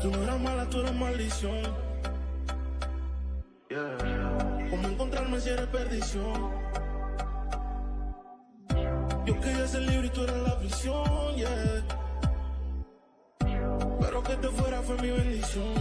Tú no eras mala, tú eras maldición. ¿Cómo encontrarme si eres perdición? Yo quería ser libre y tú eras la prisión, yeah. Pero que te fuera fue mi bendición.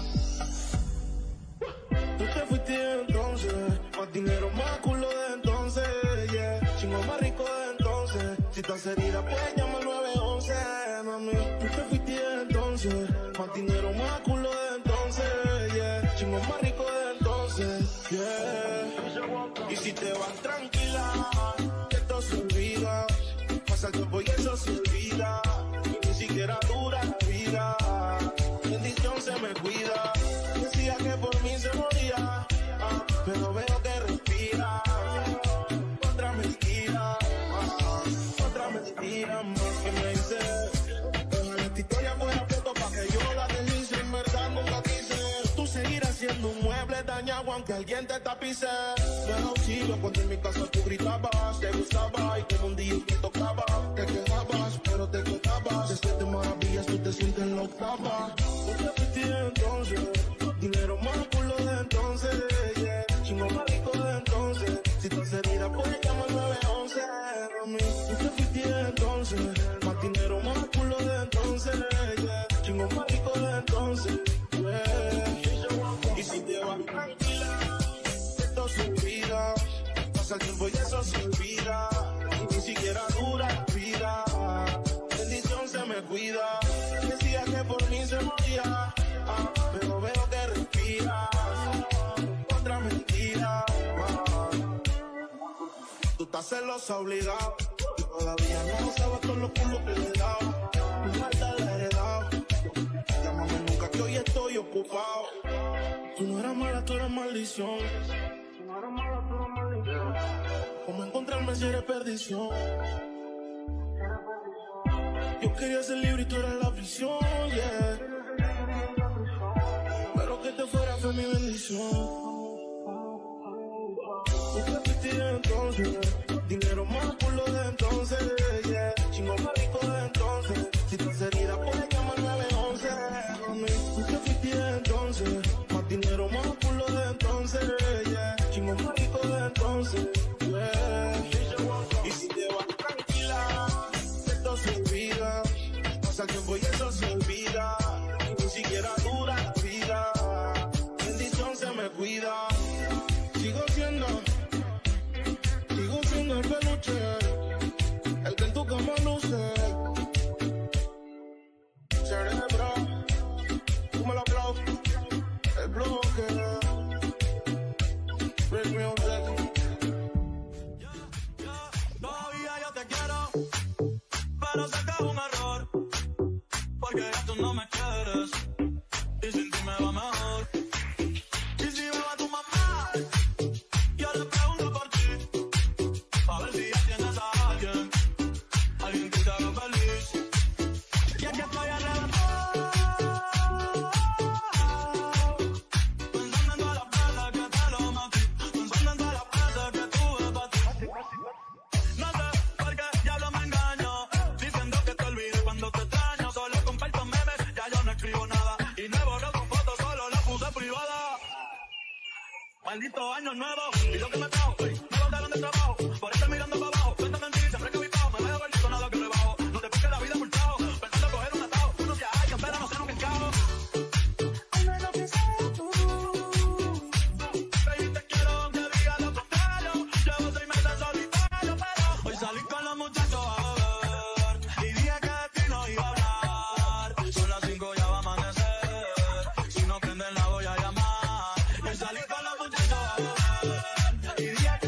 Tú te fuiste entonces, más dinero, más culo de entonces, yeah. Chingo más rico de entonces. Si estás herida, pues llama al 911, mami. Tú te fuiste entonces, más dinero, más culo de entonces, yeah. Chingo más rico de entonces, yeah. Y si te vas tranquila, esto se olvida. Pasa el tiempo y eso se olvida. Y ni siquiera dura la vida. Bendición se me cuida. Decía que por mí se moría, pero veo que respira. Otra mentira, otra mentira más que me dice. Ojalá esta historia fuera foto pa' que yo la deslice. En verdad nunca quise. Tú seguirás siendo un mueble dañado aunque alguien te tapice. De auxilio cuando en mi casa tú gritabas, te gustaba y como un día te tocaba. Te quejabas, pero te quedabas. De 7 maravillas tú te sientes en la octava. Tú te fuiste entonces, dinero más culo de entonces, yeah. Chingo más rico de entonces. Si estás herida, pues llama al 911, mami. Tú te fuiste entonces, más dinero, más culo de entonces, yeah. Chingo más rico de entonces, yeah. Y si te vas tranquila, esto se olvida. Pasa el tiempo y eso se olvida. Y ni siquiera dura la vida. Bendición se me cuida. Decía que por mí se moría, pero veo que respira. Otra mentira, tú estás celosa obligado. Y todavía no sabes con los culos que le he dado. Tu maldad la he heredado. Llámame nunca que hoy estoy ocupado. Tú no eras mala, tú eras maldición. ¿Cómo encontrarme si eres perdición? Yo quería ser libre y tú eras la prisión, yeah. Pero que te fuera fue mi bendición. Tú te fuiste entonces, dinero más culo de entonces, yeah. Chingo más rico de entonces. Si estás herida, pues llama al 911, mami. Tú te fuiste entonces, más dinero, más culo de entonces, yeah. Chingo más rico de entonces, yeah. Y si te vas tranquila, esto se olvida. Pasa el tiempo y eso se olvida. Y ni siquiera dura la vida. Bendición se me cuida. Sigo siendo el peluche, el que en tu cama luce. Cerebro, tú me lo aplaudes. El bloque, break music. Todavía yo te quiero, pero sé que es un error, porque ya tú no me quieres y sin ti me va mejor. Y si veo a tu mamá, yo le pregunto por ti, a ver si ya tienes a alguien que te haga feliz. Y es que estoy arrebatado, pensando en todas las veces que te lo metí, pensando en todas las veces que tuve para ti. No sé por qué diablo me engaño, diciendo que te olvidé cuando te extraño. Solo comparto memes, ya yo no escribo nada. Y no he borrado tu foto, solo la puse privada. Maldito año nuevo, y lo que me trajo, me botaron del trabajo. Por estar mirando para abajo, cuéntame en ti, siempre que mi pago, me veo gordito, nada que rebajo. No te busques la vida multado, pensando coger un atado. Uno se hay, pero no sé nunca el cabo. Algo lo que sé tú. Baby, te quiero aunque diga lo contrario. Llevo 6 meses solitario, pero hoy salí con los muchachos a beber y dije que de ti no iba a hablar. Son las 5, ya va a amanecer. Si no prenden la voy a llamar. Hoy salí con los muchachos a beber y dije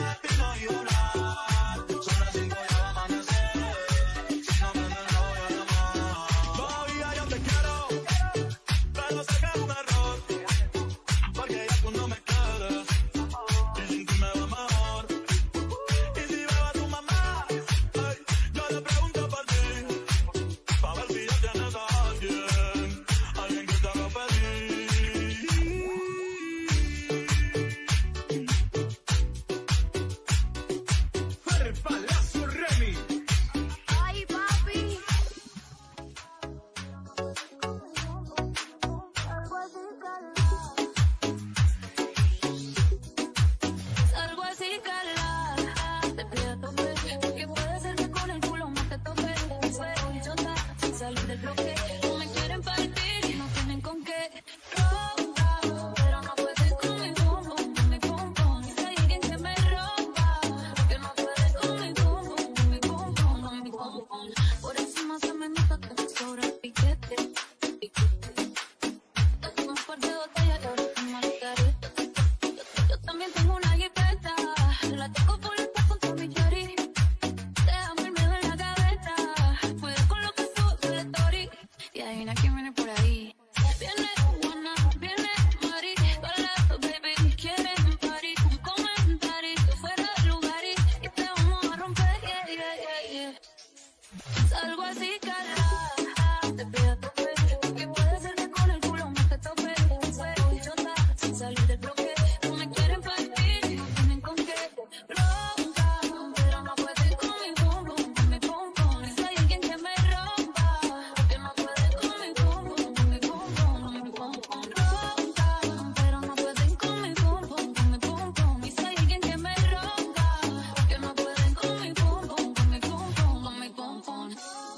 bloque. No me quieren partir y no tienen con qué. Rompa, pero no pueden con mi pum pum, con mi pum pum. Si hay alguien que me rompa, porque no puede con mi pum pum, con mi pum pum, con mi pum pum. Por encima se me nota que me sobra el piquete, piquete. Yo tengo un par de botellas y ahora tengo el carrete. Yo también tengo una jipeta, la tengo por el con mi chori. Déjame el miedo en la gaveta, cuida con lo que subo de story. Y adivina quién viene por ahí. Viene Juana, viene Mari, balazo, baby, quieren party. Un comentario fuera de lugar y te vamos a romper, yeah, yeah, yeah, yeah. Salgo así, cala, te pido tope, porque puede ser que con el culo me te tope. Fuego y chota, sin salir del bloque. No me quieren partir y no tienen con qué. Ronca, pero no puede con mi pum pum, con mi pum pum. Si hay alguien que me rompa, porque no puede con mi pum pum, con mi pum pum, con mi pum pum. Ronca, pero no pueden con mi pum pum, con mi pum pum. Y si hay alguien que me rompa, porque no pueden con mi pum pum, con mi pum pum, con mi pum pum.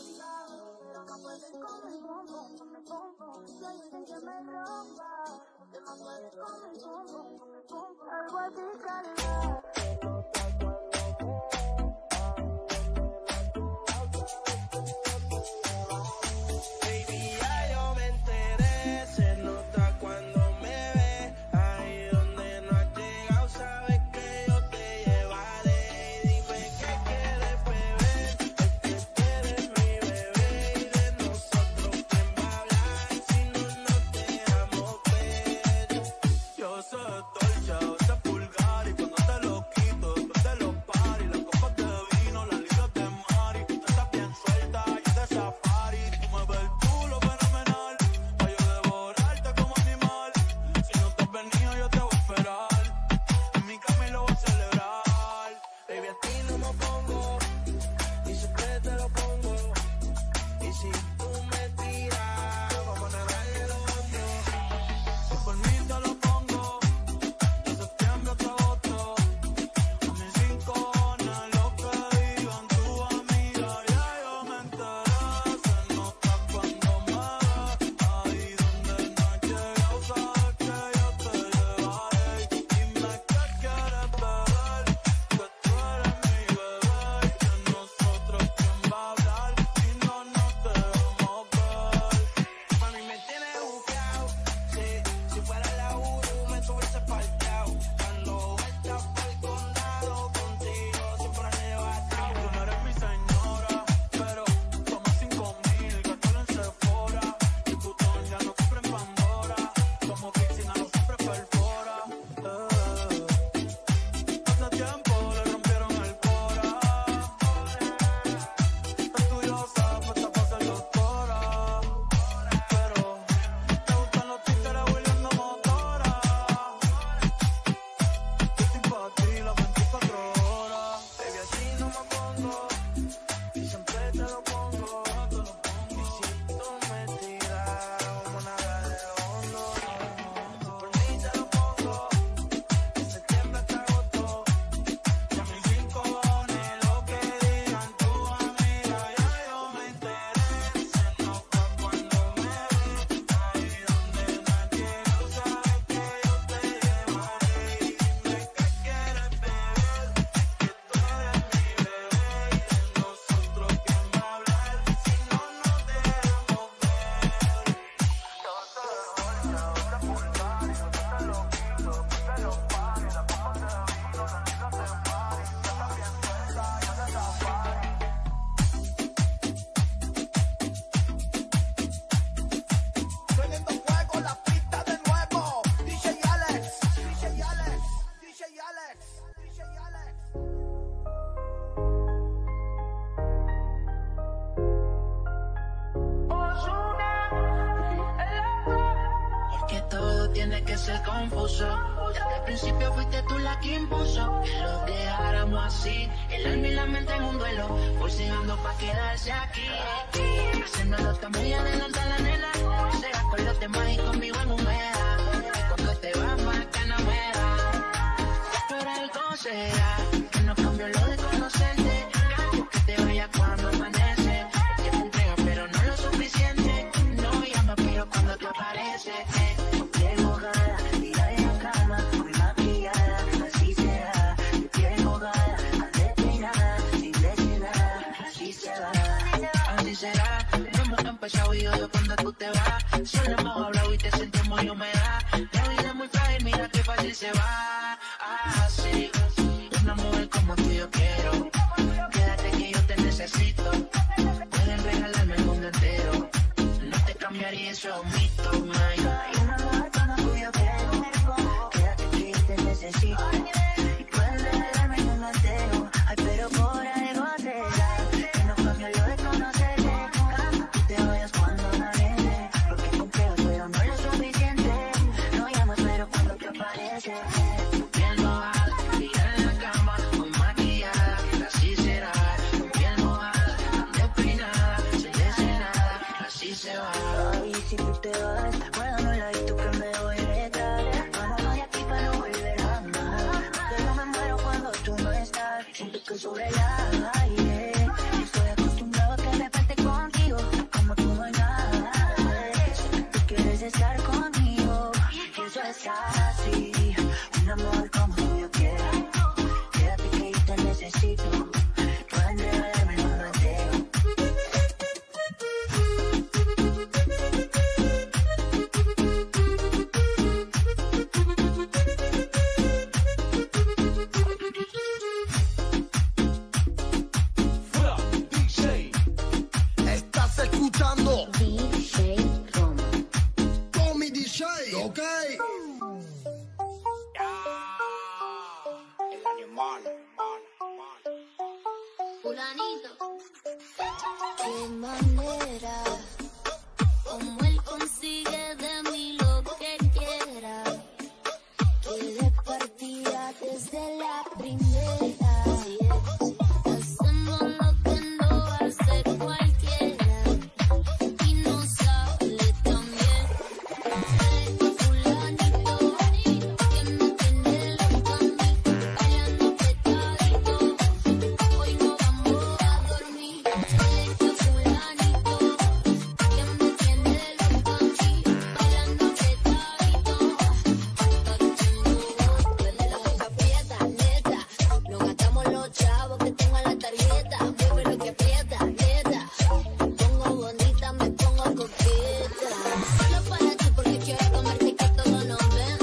Algo así, cala. Baby, ya yo me enteré, se nota cuando me ves. Ahí donde no has llegado, sabes que yo te llevaré. Dime qué quieres beber, es que eres mi bebé. Y de nosotros, ¿quién va a hablar si no nos dejamos ver? Yo sé dolce, yo sé pulgar y cuando te lo quito, después de los paris, las copas de vino, las libras de mari, tú estás bien suelta, yo de safari, tú me ves el culo fenomenal, pa' yo devorarte como animal, si no te has venido yo te voy a esperar, en mi cama y lo voy a celebrar. Baby, a ti no me pongo, y siempre te lo pongo. Y si tú me tiras, vamos a nadar el hondo. Si por mí te lo pongo, de septiembre hasta agosto, a mis 5 cojones lo que digan tu amiga, ya yo me enteré, se nota cuando me ves, ahí donde no has llegado, sabes que yo te llevaré, dime qué quieres beber, que tú eres mi bebé, y de nosotros quién va a hablar, si no nos dejamos ver. Mami, me tienes buqueado, sí. Si fuera la Uru, me tuviese parqueado. Dando vueltas por el condado, contigo siempre arrebatado. Tú no eres mi señora, pero toma 5.000, gastalo en Sephora. Y putón ya no compra en Pandora. Como Pixina no siempre perfora. Hace tiempo le rompieron el cora. Estudiosa, puesta pa' ser doctora. Pero te gustan los títeres hueliendo motora. Yo estoy pa' ti las 24 horas. Baby, así no me pongo, y siempre te lo pongo. Y si tú me tiras, vamos a nadar el hondo. Si por mí te lo pongo, de septiembre hasta agosto. Y a mis 5 cojones lo que digan tu amiga, ya yo me enteré, se nota cuando me ves, ahí donde no has llegado, sabes que yo te llevaré, y dime qué quieres beber, que tú eres mi bebé, y de nosotros quién va a hablar, si no nos dejamos ver. Yo sé dolce, yo sé pulgar y yo te lo quito, después de los paris, las copas de vino, las libras de mari, tú estás bien suelta, yo de safari. Prendiendo fuego la pista de nuevo. DJ Alex, DJ Alex, DJ Alex, DJ Alex. Porque todo tiene que ser confuso. Desde el principio fuiste tú la que impuso que lo dejáramos así. El alma y la mente en un duelo, forceando pa' quedarse aquí. Haciendo los cambios adelante a la nena. Sea con los demás y conmigo en humedad. Cuando te vas más que no muera. Pero algo será que no cambió lo de conocerte. Cambio que te vaya cuando amanece. El tiempo entrega pero no lo suficiente. contigo yo cuando tú te vas. Solo hemos hablado y te sentimos y humedad. La vida es muy frágil, mira qué fácil se va. Así, una mujer como tú yo quiero. Quédate que yo te necesito. Pueden regalarme el mundo entero. No te cambiaría, eso es un mito, man. Una mujer como tú yo quiero. Quédate que yo te necesito. Y pueden regalarme el mundo entero. Ay, pero por algo será que no cambio yo de conocerte. Cuando tú te vayas cuando no viene. Porque complejo pero no es lo suficiente. No llamas pero cuando te aparece. Tu piel mojada, tira en la cama, muy maquillada, así será. Tu piel mojada, tan despeinada, sin decir nada, así se va. Ay, si tú te vas, guárdame la y tú que me voy detrás. Vámonos de aquí para no volver jamás. Que yo me muero cuando tú no estás. Siento que sobre el aire. Estoy acostumbrado a que me falte contigo. Como tú no hay nada. Tú quieres estar conmigo. Y eso es así. Un amor como tú yo quiero. Quédate que yo te necesito. Pueden regalarme el mundo entero. Estás escuchando DJ Roma. Tommy DJ, ok. Fulanito, qué manera, como él consigue de mí lo que quiera, que de partida desde la primera, hacemos lo que no hace cualquiera, y no sale tan bien. Fulanito, que me tiene loca a mí, bailando petadito. Hoy no vamos a dormir. Este fulanito que me tiene loca a mí, bailando petadito. Duele la boca aprieta, neta. No gastamos los chavos que tengo en la tarjeta. Mueve lo que aprieta, neta. Me pongo bonita, me pongo coqueta. Solo para ti porque quiero comerte que todo nos ven.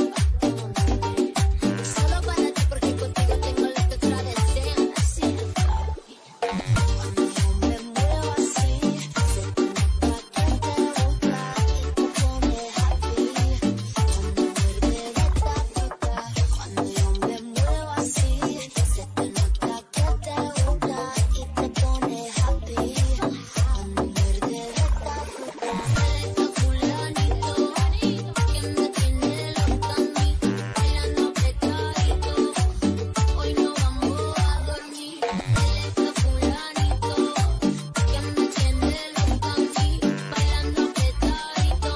Solo para ti porque contigo tengo lo que otra desean. Así. Cuando yo me muevo así, se te nota que te gusta y te pone happy. Cuando muerde de esta fruta, cuando yo me muevo así, se te nota que te gusta y te pone happy. Cuando muerde de esta fruta, este fulanito que me tiene loca a mí, bailando petadito. Hoy no vamos a dormir. Este fulanito que me tiene loca a mí, bailando petadito.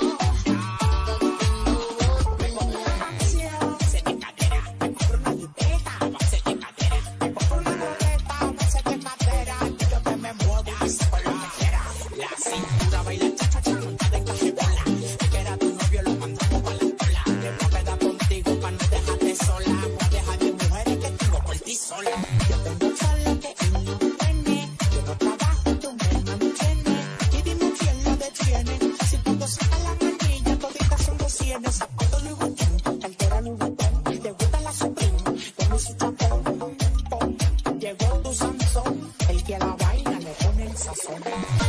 Llegó tu Sansón, el que la baila le pone el sazón.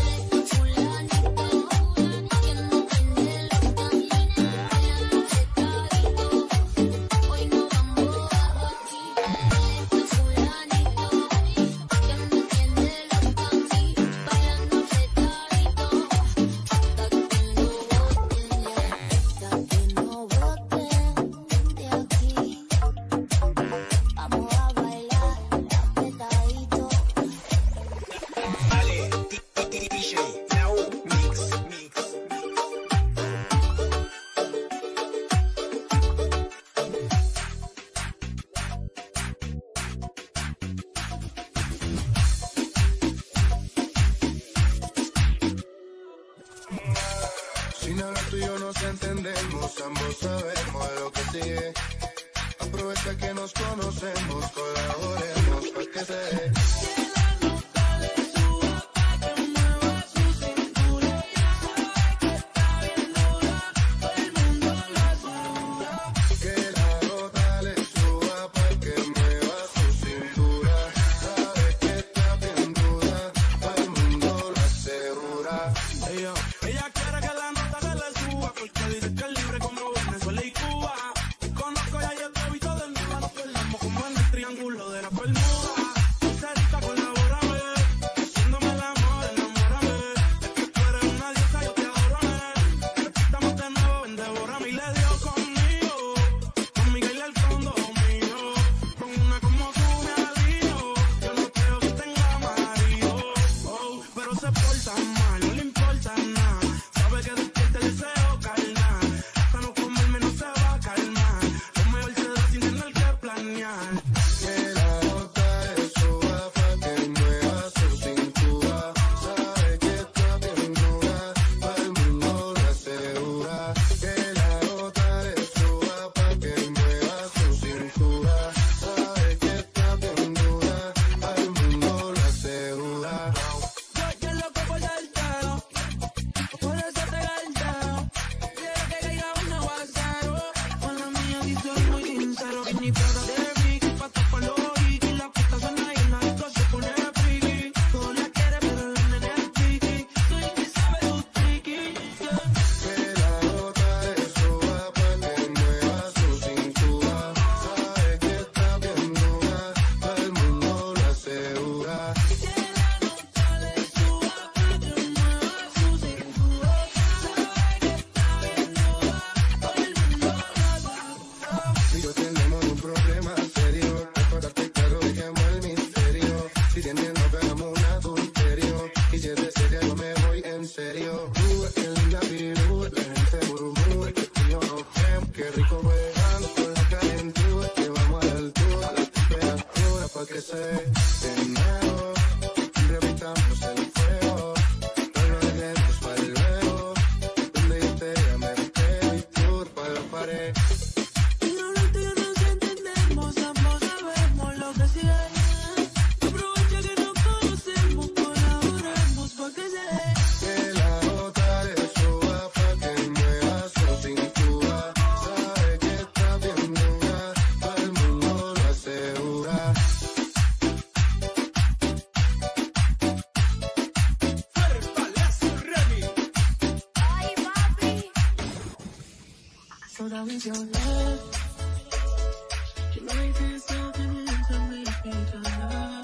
Hoy no vamos a dormir. Este fulanito que me tiene loca a mí, bailando petadito. Hasta que no boten de aquí. Vamos a bailar petadito. Dale, DJ, now mix. Si no hablas tú y yo nos entendemos, ambos sabemos de lo que sigue. Aprovecha que nos conocemos, colaboremos para que se dé. without with your love. You might be something to make me feel love.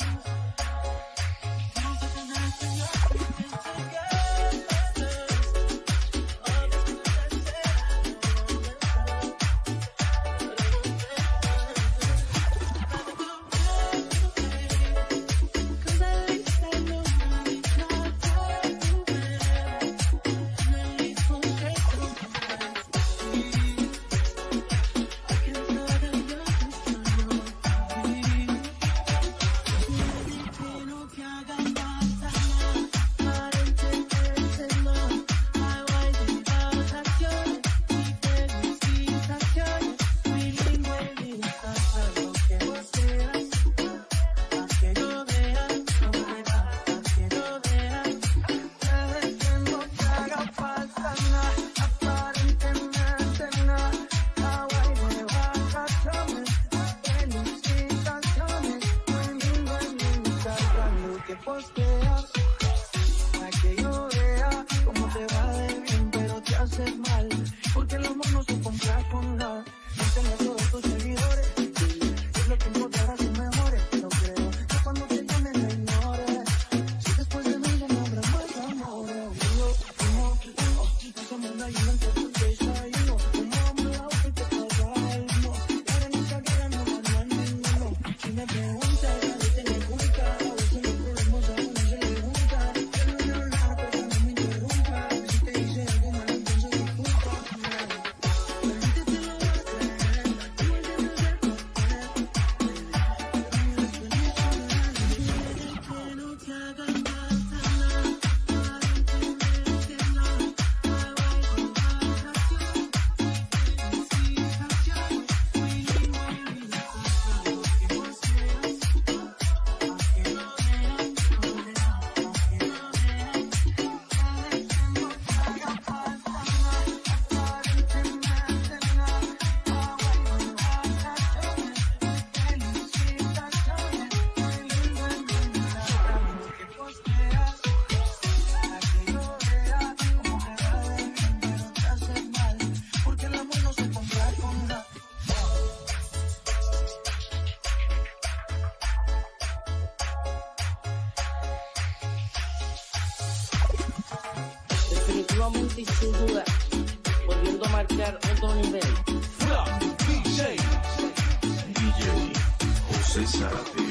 Definitivamente y sin duda, volviendo a marcar otro nivel. DJ José Zárate.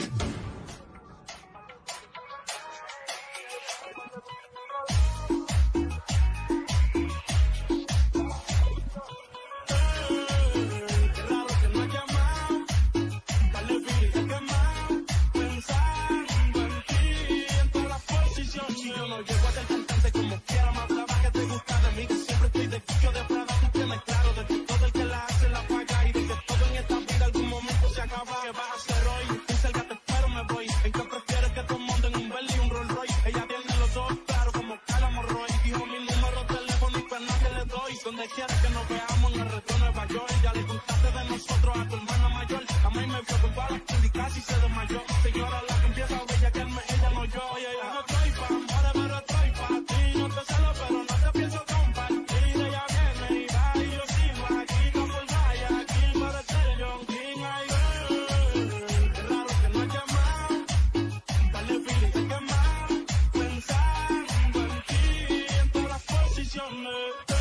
Donde quiera que nos veamos en el resto de Nueva York. Ya le contaste de nosotros a tu hermana mayor. A mí me vio con balas y casi se desmayó. Señora, la que empieza a bellaquearme, ella no yo. Oye, yo no estoy pa' amores, pero estoy pa' ti. No te celo, pero no te pienso compartir. Ella viene y va y yo sigo aquí. Como el vaya aquí para ser John King. Ay, qué raro que no has llamado. Dale fili, te quemado. Pensando en ti en todas las posiciones.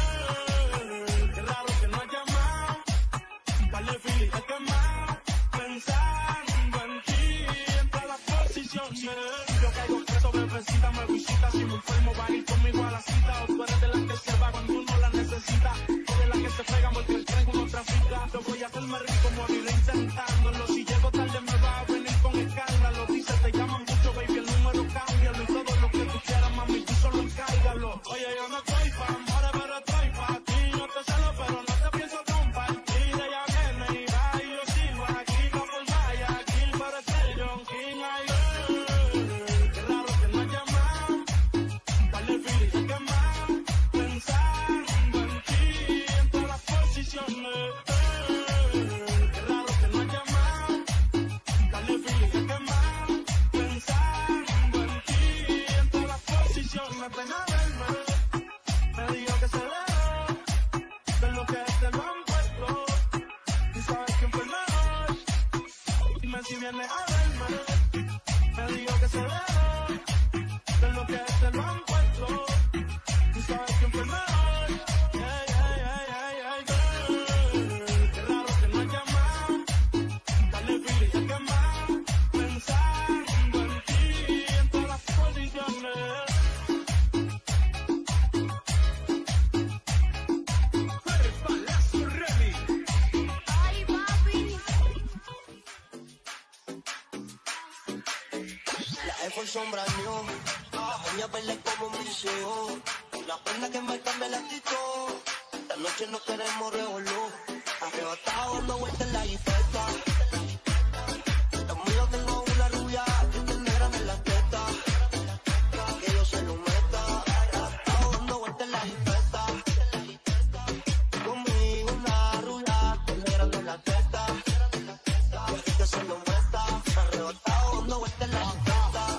Yo caigo preso, bebecita, me visita. Si me enfermo, va a ir conmigo a la cita. O tú eres de la que se va cuando uno la necesita. O de la que se pega porque el tren uno trafica. Yo voy a hacerme rico, moriré intentándolo. Si llego tarde me va a venir con escándalo. Dice, te llaman mucho, baby, el número cámbialo. Y todo lo que tú quieras, mami, tú solo encárgalo. Oye, yo no estoy pa' amores, pero estoy pa' ti. No te celo, pero no te pienso compartir. Ella viene y va y yo sigo aquí. Como el vaya aquí para ser John King. Ay, qué raro que no has llamado. Dale fili, te quemado. Pensando con sombra new. Las uñas verdes como mis hijos. La perla que me cambia la actitud. Esta noche no queremos revolú. Arrebatado dando vueltas en la jipeta. Los míos tengo una rubia que te negran en la teta. Que yo se lo meta. Arrebatado dando vueltas en la jipeta. Conmigo una rubia que te negran en la teta. Que se lo meta. Arrebatado dando vueltas en la jipeta.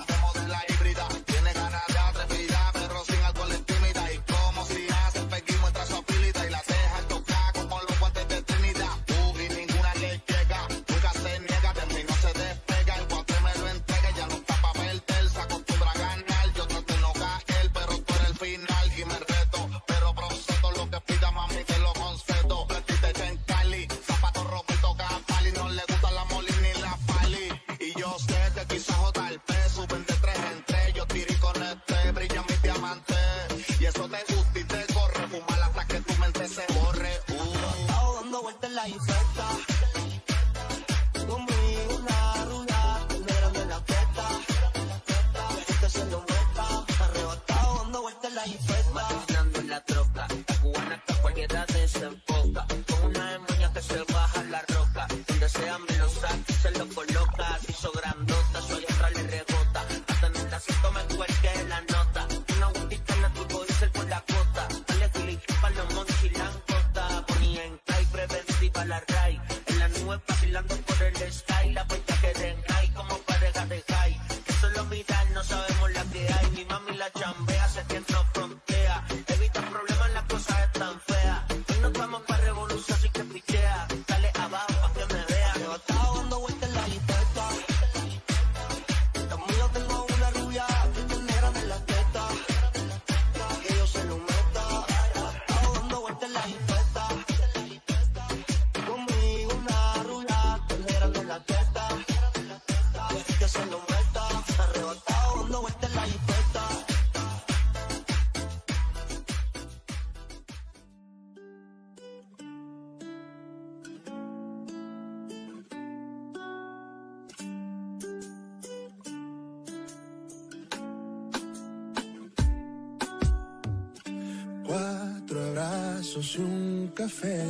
Y un café,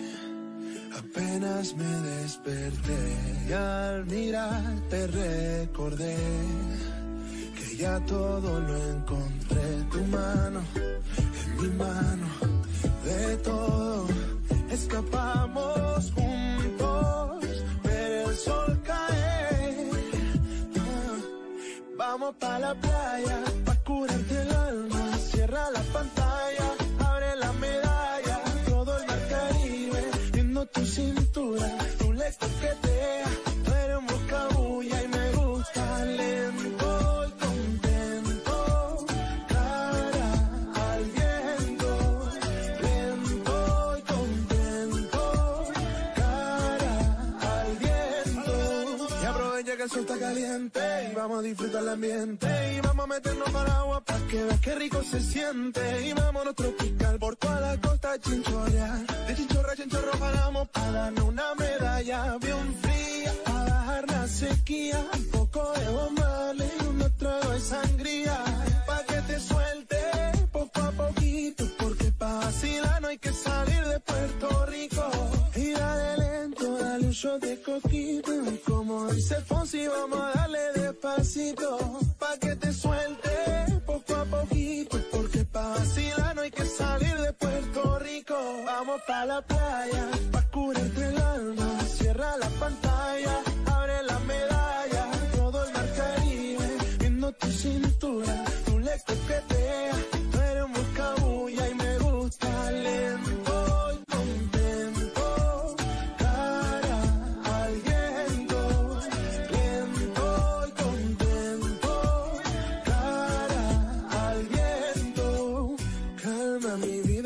apenas me desperté y al mirarte recordé que ya todo lo encontré. Tu mano en mi mano, de todo escapamos juntos, ver el sol caer. Vamos pa' la playa, pa' curarte el alma, cierra la pantalla, abre la medalla. Tu cintura, tú le coqueteas, tú eres un buscabulla y me gusta lento y contento, cara al viento, lento y contento, cara al viento. Y aprovecha que el sol está caliente y vamos a disfrutar el ambiente y vamos a meternos para agua para que veas qué rico se siente y vámonos tropical por toda la costa chinchorreal. De chinchorro a chinchorro paramos para darnos una medalla bien fría, para bajar la sequía, un poco de bombarle y un trago de sangría, pa' que te suelte poco a poquito, porque pa' vacilar no hay que salir de Puerto Rico. Y dale lento, dale un shot de coquito, y como dice Fonsi vamos a darle despacito, pa' que te suelte poco a poquito, porque pa' vacilar no hay que salir de Puerto Rico. Vamos pa' la playa, pa' curarte el alma, cierra la pantalla, abre la medalla, todo el mar Caribe, viendo tu cintura, tú le coqueteas, tú eres un buscabulla y me gusta lento y contento, cara al viento, lento y contento, cara al viento, calma mi vida con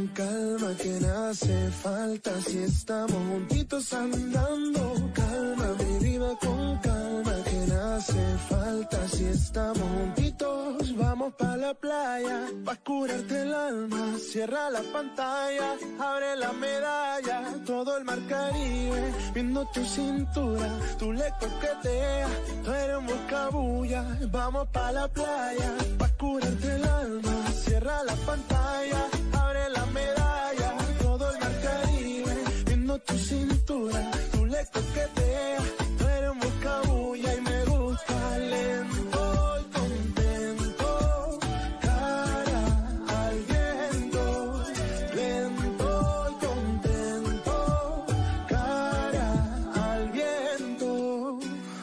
con calma que no hace falta si estamos juntitos andando. Calma mi vida con calma que no hace falta si estamos juntitos. Vamos pa' la playa, pa' curarte el alma. Cierra la pantalla, abre la medalla. Todo el mar Caribe, viendo tu cintura. Tú le coqueteas, tú eres un buscabulla. Vamos pa' la playa, pa' curarte el alma. Cierra la pantalla, abre la medalla. Todo el mar Caribe, viendo tu cintura. Tú le coqueteas, tú eres un buscabulla. Y me gusta lento y contento, cara al viento. Lento y contento, cara al viento.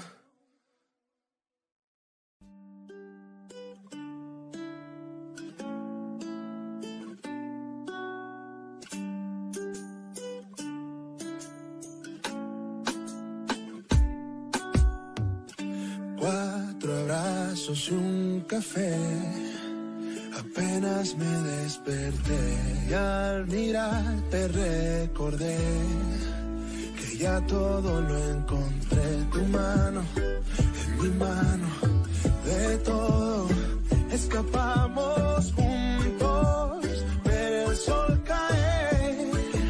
4 abrazos y un café. Apenas me desperté y al mirarte recordé que ya todo lo encontré. Tu mano en mi mano, de todo escapamos juntos, ver el sol caer.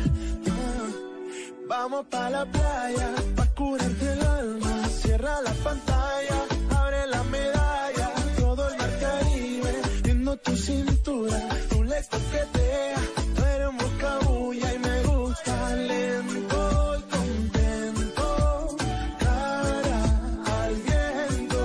Vamos pa' la playa, pa' curarte el alma. Cierra la pantalla, abre la medalla. Todo el mar Caribe, viendo tu cintura. Tú le coqueteas, tú eres un buscabulla. Y me gusta lento y contento, cara al viento.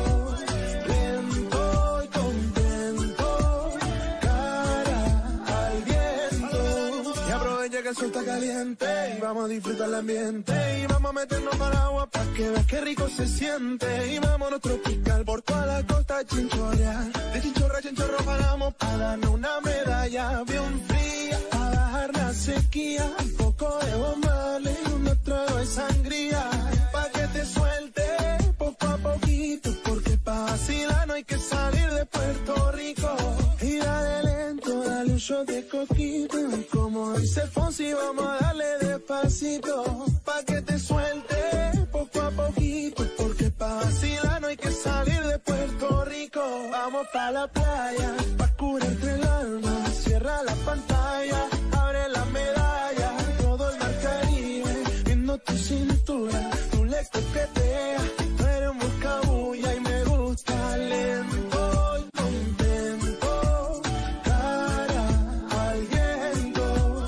Lento y contento, cara al viento. Y aprovecha que el sol está caliente y vamos a disfrutar el ambiente. Y vamos a meternos para agua pa' que veas qué rico se siente. Y vámonos tropical por toda la costa chinchorreal. De chinchorro a chinchorro paramos pa' darnos una medalla bien fría, pa' bajar la sequía. Un poco de Bob Marley, un trago de sangría, pa' que te suelte poco a poquito. Porque pa' vacilar no hay que salir de Puerto Rico. Y dale lento, dale un shot de coquito. Y como dice Fonsi, vamos a darle despacito, pa' que te suelte poco a poquito. Porque pa' vacilar no hay que salir de Puerto Rico. Vamos pa' la playa, pa' curarte el alma. Cierra la pantalla, abre la medalla. Todo el mar Caribe, viendo tu cintura. Tú le coqueteas, tú eres un buscabulla. Y me gusta lento y contento, cara al viento.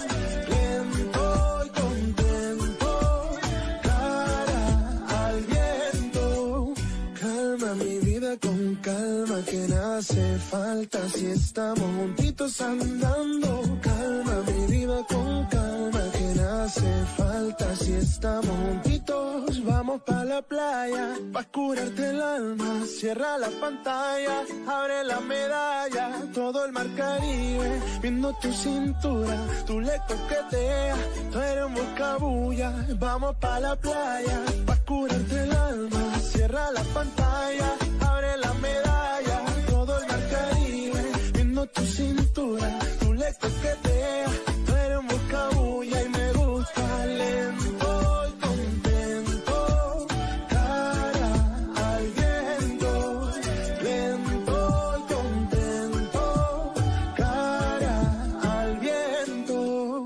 Lento y contento, cara al viento. Calma mi vida con calma que no hace falta si estamos juntitos andando. Calma mi vida con calma que no hace falta si estamos juntitos. Vamos pa' la playa, pa' curarte el alma. Cierra la pantalla, abre la medalla. Todo el mar Caribe, viendo tu cintura. Tú le coqueteas, tú eres un buscabulla. Vamos pa' la playa, pa' curarte el alma. Cierra la pantalla, abre la medalla. Todo el mar Caribe, viendo tu cintura. Tú le coqueteas, tú eres un buscabulla. Y me gusta lento y contento, cara al viento. Lento y contento, cara al viento.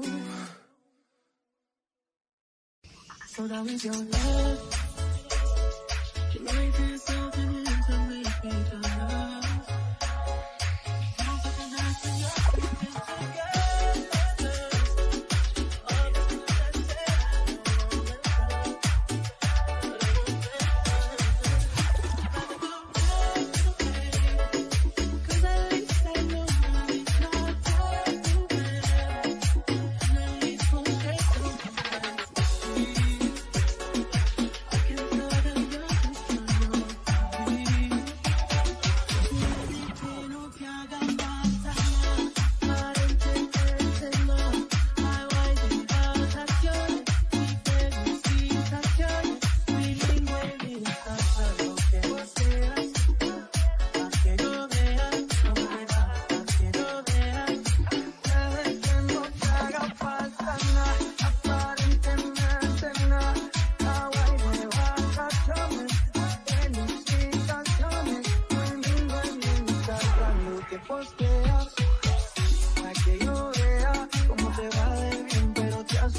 So that is your love. You might do something to make me feel love.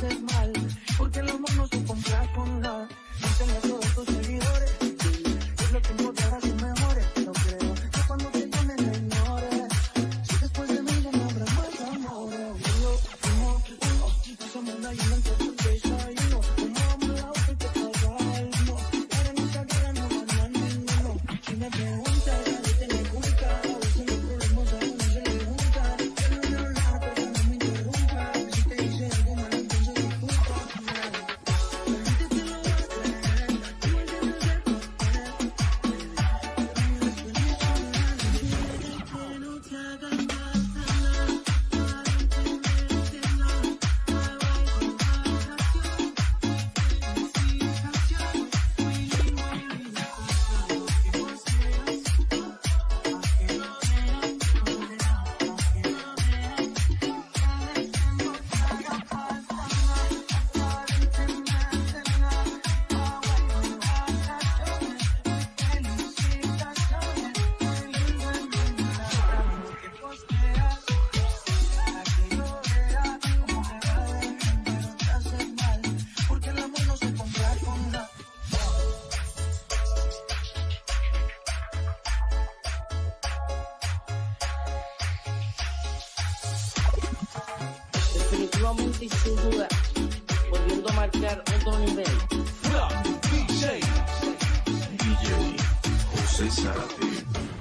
haces mal, porque el amor no se compra con nada. Dicen a todos tus seguidores, es lo que importa a sus mejores. No creo que cuando te llamen me ignores, si después de mí ya no habrá más amor. No somos nadie en tu desayuno, como amo la otra y te paga el no. Ahora en esta guerra no gana ninguno. Si me preguntas, ya le tengo culpa, a veces los problemas a uno se le juntan. Yo no quiero nada, pero no me interrumpa. Si te hice algo malo, entonces disculpa. La gente te lo va a creer, igual que no sé por qué. Que no te hagan definitivamente y sin duda, volviendo a marcar otro nivel. DJ José Zárate.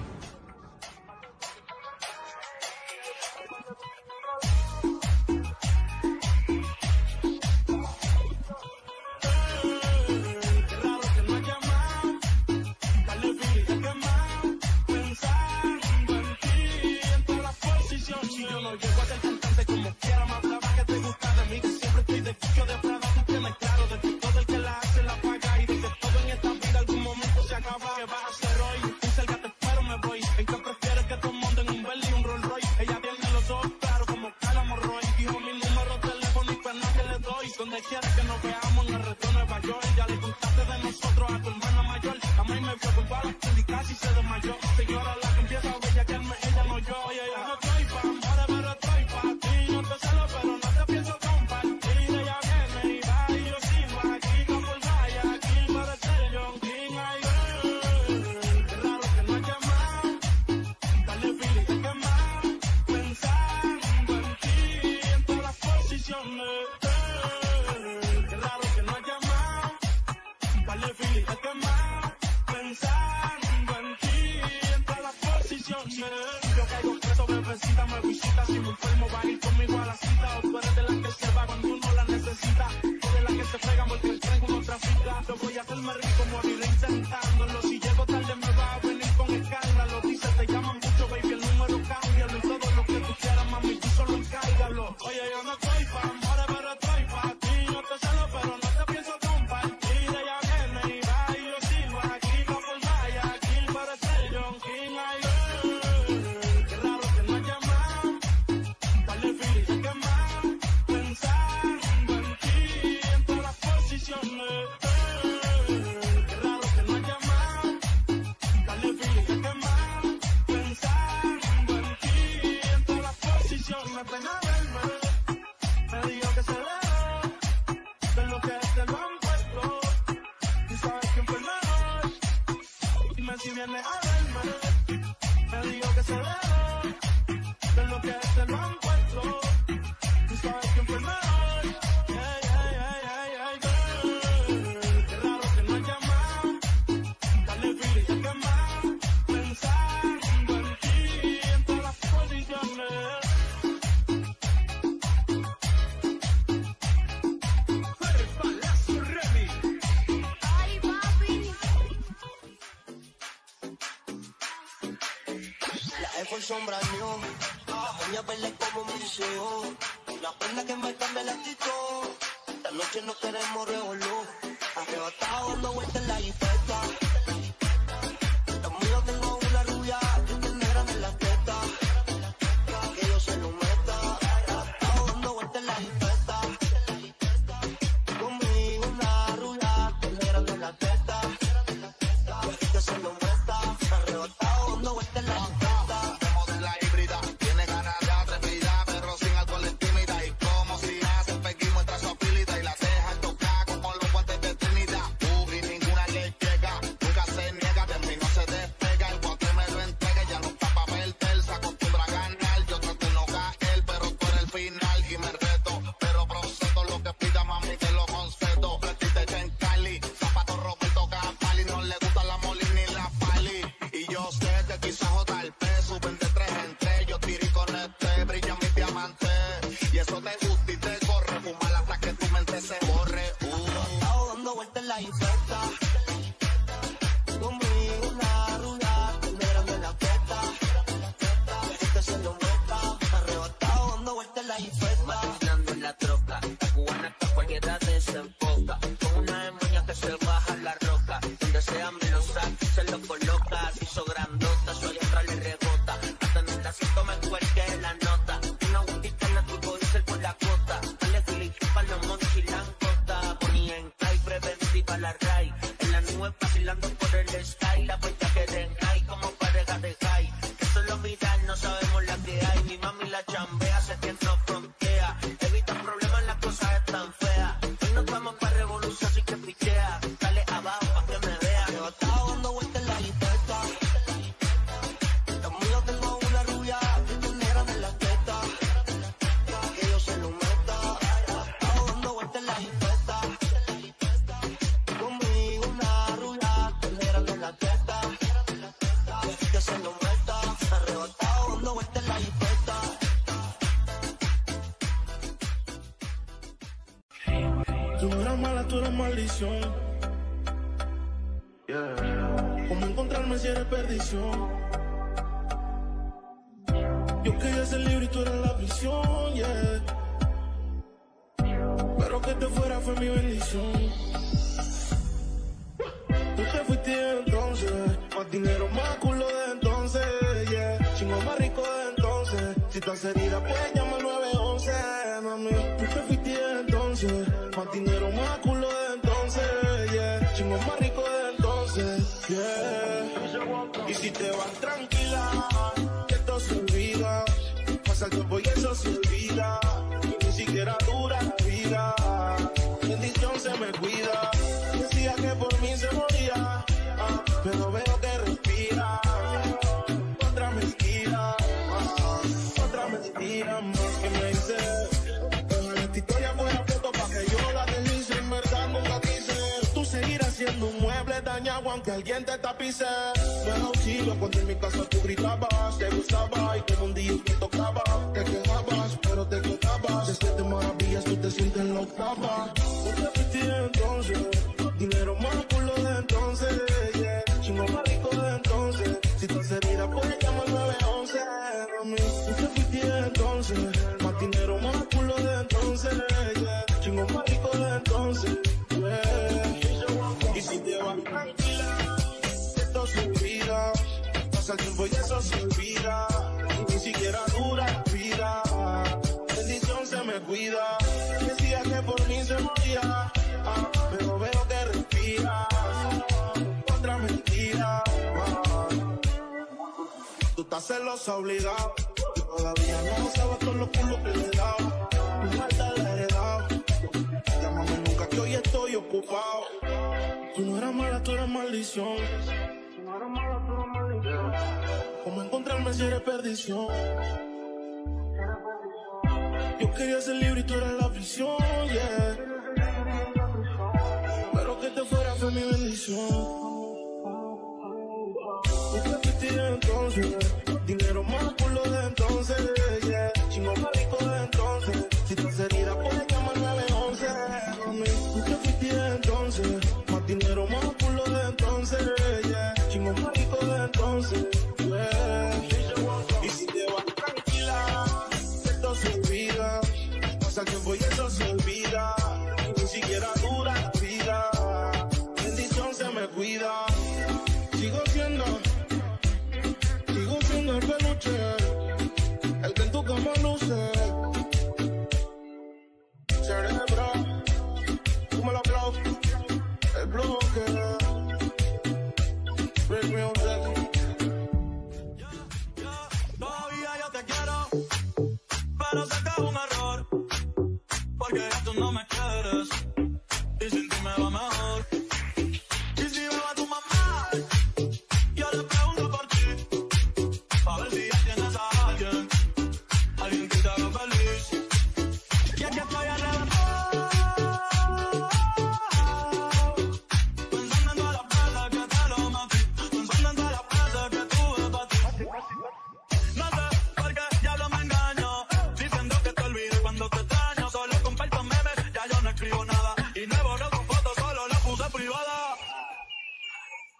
Donde quiera que nos veamos en el resto de Nueva York. Ya le contaste de nosotros a tu hermana mayor. A mí me vio con balas y casi se desmayó. Señora, la que empieza a bellaquearme, ella no yo. No estoy pa' amores, pero estoy pa' ti. No te celo, pero no te pienso compartir. Ella viene y va y yo sigo aquí. No por vaya aquí para ser John King. Ay, qué raro que no has llamado. Dale fila y te quemado. Pensando en ti en todas las posiciones. Yo caigo preso, bebecita, me visita. Si me enfermo, va a ir conmigo a la cita. O tú eres de la que se va cuando uno la necesita. O de la que se pega porque el tren uno trafica. Yo voy a hacerme rico, moriré intentándolo. Si llego tarde me va a venir con escándalo. Dice, te llaman mucho, baby, el número cámbialo. Y todo lo que tú quieras, mami, tú solo encárgalo. Oye, yo no estoy pa' amores, pero estoy pa' ti. No te celo, pero no te pienso compartir. Ella viene y va y yo sigo aquí. No por vaya aquí para ser John King. Ay, qué raro que no has llamado. Dale fila y te quemado. Pensando en ti en todas las posiciones. Qué raro que no has llamado. Dale fila y te quemado. Pensando en ti en todas las posiciones. Ven a verme. Me dijo que se dejó de lo que te lo han puesto. Tú sabes quién fue el mejor. Dime si vienes a verme. Me dijo que se dejó de lo que te lo han puesto. Tú sabes quién fue el mejor. Qué raro que no has llamado. Dale fila y te quemado. Pensando en ti en todas las posiciones. Ay, papi. La Air Force sombra mío, las uñas verdes como mi deseo, la pena que me cambia la actitud. La noche no queremos revolú, arrebatado dando vueltas en la jipeta. Los míos tengo una rubia que te negra en la teta, que yo se lo meta. Arrebatado dando vueltas en la jipeta. Conmigo una rubia que negra en la teta, que se lo meta. Arrebatado dando vueltas en la jipeta. Tiene ganas de atrevidad, pero sin alcohol es tímida. Y como si hace Peggy muestra su habilidad. fumar hasta que tu mente se borre. Estaba dando vueltas en la infecta. Conmigo una rula, negrando en la teta. Este se lo meta, arrebatado dando vueltas en la infecta. Maquinando en la troca, la cubana que cualquiera desenfoca. Con una demonia que se baja la roca. Donde sea me lo saca, se lo coloca. Se hizo grandota, soy atrás le rebota. Hasta en el asiento me cuelgue la nota. Una gotita en la turbo diesel por la cota. Dale Filipe pa' los monchis y lancota. Ponía en high, preventiva la ray. En la nube vacilando por el sky. La vuelta que den high como pareja de high. Que solo mirar no sabemos la que hay. Mi mami la chambea, sé que no frontea. Evita problemas, las cosas están feas. Hoy nos vamos pa' revolución, así que pichea. Dale abajo pa' que me vea. Arrebatado dando vueltas en la infecta. Conmigo tengo una rubia, negra de la teta. Que yo se lo meta. Arrebatado dando vueltas en la infecta. Conmigo una rubia, negra de la teta. Que se lo meta. Arrebatado dando vueltas en la infecta. Tú no eras mala, tú eras maldición. ¿Cómo encontrarme si eres perdición? Yo quería ser libre y tú eras la prisión, yeah. Pero que te fuera fue mi bendición. Tú te fuiste entonces, más dinero, más culo de entonces, yeah. Chingo más rico de entonces. Si estás herida, pues llama al 911, mami. Tú te fuiste entonces, más dinero, más culo de entonces, yeah. Chingo más rico de entonces, yeah. Y si te vas tranquila, que esto se olvida. Pasa el tiempo y eso se olvida. Y ni siquiera dura la vida. Bendición se me cuida. Decía que por mí se moría, pero veo que respira. Otra mentira, otra mentira más que me dice. Ojalá esta historia fuera foto pa' que yo la deslice. En verdad nunca quise. Tú seguirás siendo un mueble dañado aunque alguien te tapice. Me da auxilio cuando en mi casa tú gritabas. Te gustaba y como un día te tocaba. Te quejabas pero te quedabas. De 7 maravillas tú te sientes en la octava. Tú te fuiste entonces, dinero más culo de entonces, yeah. Chingo más rico de entonces. Si estás herida pues llama al 911, mami. Tú te fuiste entonces, más dinero más culo de entonces, yeah. Chingo más rico de entonces, yeah. Y si te vas tranquila, esto se olvida. Pasa el tiempo y eso se olvida. Y ni siquiera dura la vida. Bendición se me cuida. Decía que por mí se moría, pero veo que respira. Otra mentira. Tú estás celosa obligado. Todavía no sabes todos los culos que le he dado. Tu maldad la he heredado. Llámame nunca que hoy estoy ocupado. Tú no eras mala, tú eras maldición. ¿Cómo encontrarme si eres perdición? Yo quería ser libre y tú eras la prisión, yeah. Pero que te fuera fue mi bendición. Tú te fuiste entonces, dinero más culo de entonces, yeah. Chingo más rico de entonces. Si estás herida pues llama al 911, mami. Tú te fuiste entonces, más dinero más culo de entonces, yeah. Chingo más rico de entonces, yeah. Y si te vas tranquila, esto se olvida. Pasa el tiempo y eso se olvida. Y ni siquiera dura la vida. Bendición se me cuida. Sigo siendo el peluche, el que en tu cama luce. Cerebro, tú me lo aplaudes. El bloque, break music. Todavía yo te quiero, pero sé que es un error, porque ya tú no me quieres, y sin ti me va mejor. Y si veo a tu mamá, yo le pregunto por ti, a ver si ya tienes a alguien que te haga feliz. Y es que estoy arrebatado, pensando en todas las veces que te lo metí, pensando en todas las veces que tuve para ti. No sé por qué diablo me engaño, diciendo que te olvido cuando te extraño. Solo compártame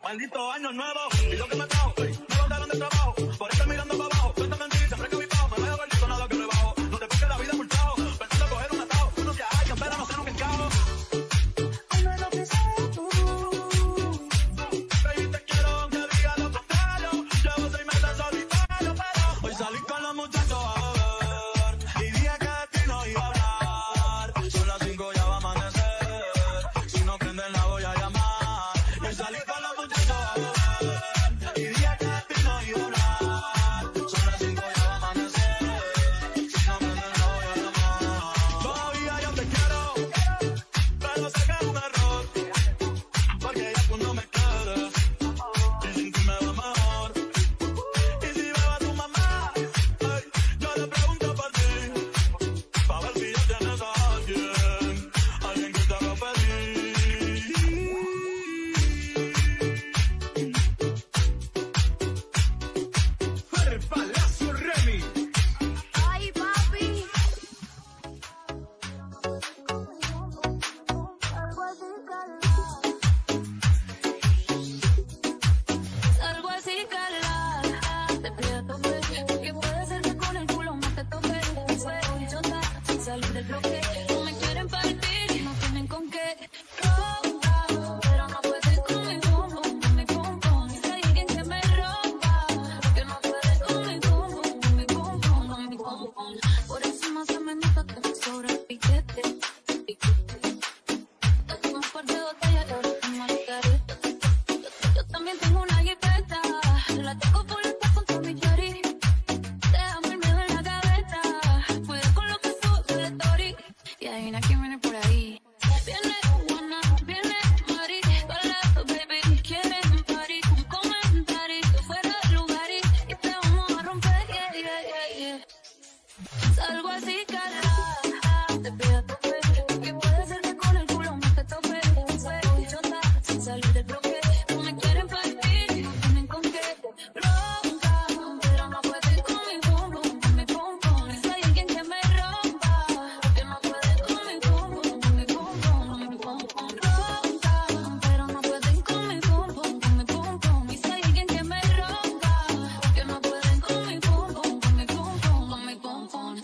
Maldito año nuevo, y lo que me trajo, me botaron de trabajo, por estar mirando para abajo, cuéntame en ti, siempre que habitado, me veo gordito, nada que rebajo, no te piques la vida por chavo, pensando coger un atado, uno que hay, pero no sé nunca escavo. Como lo que sabes tú. Baby, te quiero aunque diga lo contrario, llevo 6 meses solitario, pero hoy salí con los muchachos a beber, y dije que de ti no iba a hablar, son las 5 ya va a amanecer, si no prenden la voy a llamar. Hoy salí con los muchachos a beber, y dije que de ti no iba a hablar, son las 5 ya va a amanecer, si no prenden la voy a llamar. Todavía yo te quiero, pero sé que es un error, porque ya tú no me quieres, y sin ti me va mejor. Y si veo a tu mamá, ay, yo le pregunto por ti, pa' ver si ya tienes a alguien que te haga feliz. Palacio Remy. Ay, papi. Salgo así, cala. Te pido a tope. Que puede ser que con el culo más te toque. Fuego y chota, sin salir del bloque. No me quieren partir, no tienen con qué. Rompa, pero no puedes con mi pum pum, con mi pum pum. Si hay alguien que me rompa, que no puedes con mi pum pum, con mi pum pum, con mi pum pum. Por encima se me nota que me sobra el piquete. Toqué un par de botellas y ahora tengo el careta. Yo también tengo una jipeta, la tengo por el con todo mi chori. Déjame el miedo en la gaveta, cuida con lo que subo de story. Y adivina quién viene por ahí. Viene Juana, viene Mari, Carlato, baby, quieren party. Un comentario fuera de lugar y te vamos a romper, yeah, yeah, yeah, yeah. Salgo así, cala, te pido a tope, que puede ser que con el culo más te tope. Fuego y chota, sin salir del bloque. No me quieren partir, no tienen con qué. Ronca, pero no puedes con mi pum pum, con mi pum pum. Y si hay alguien que me rompa, que no puede con mi pum pum, con mi pum pum, con mi pum pum. Ronca, pero no pueden con mi pum pum, con mi pum pum. Y si hay alguien que me rompa, que no pueden con mi pum pum, con mi pum pum, con mi pum pum.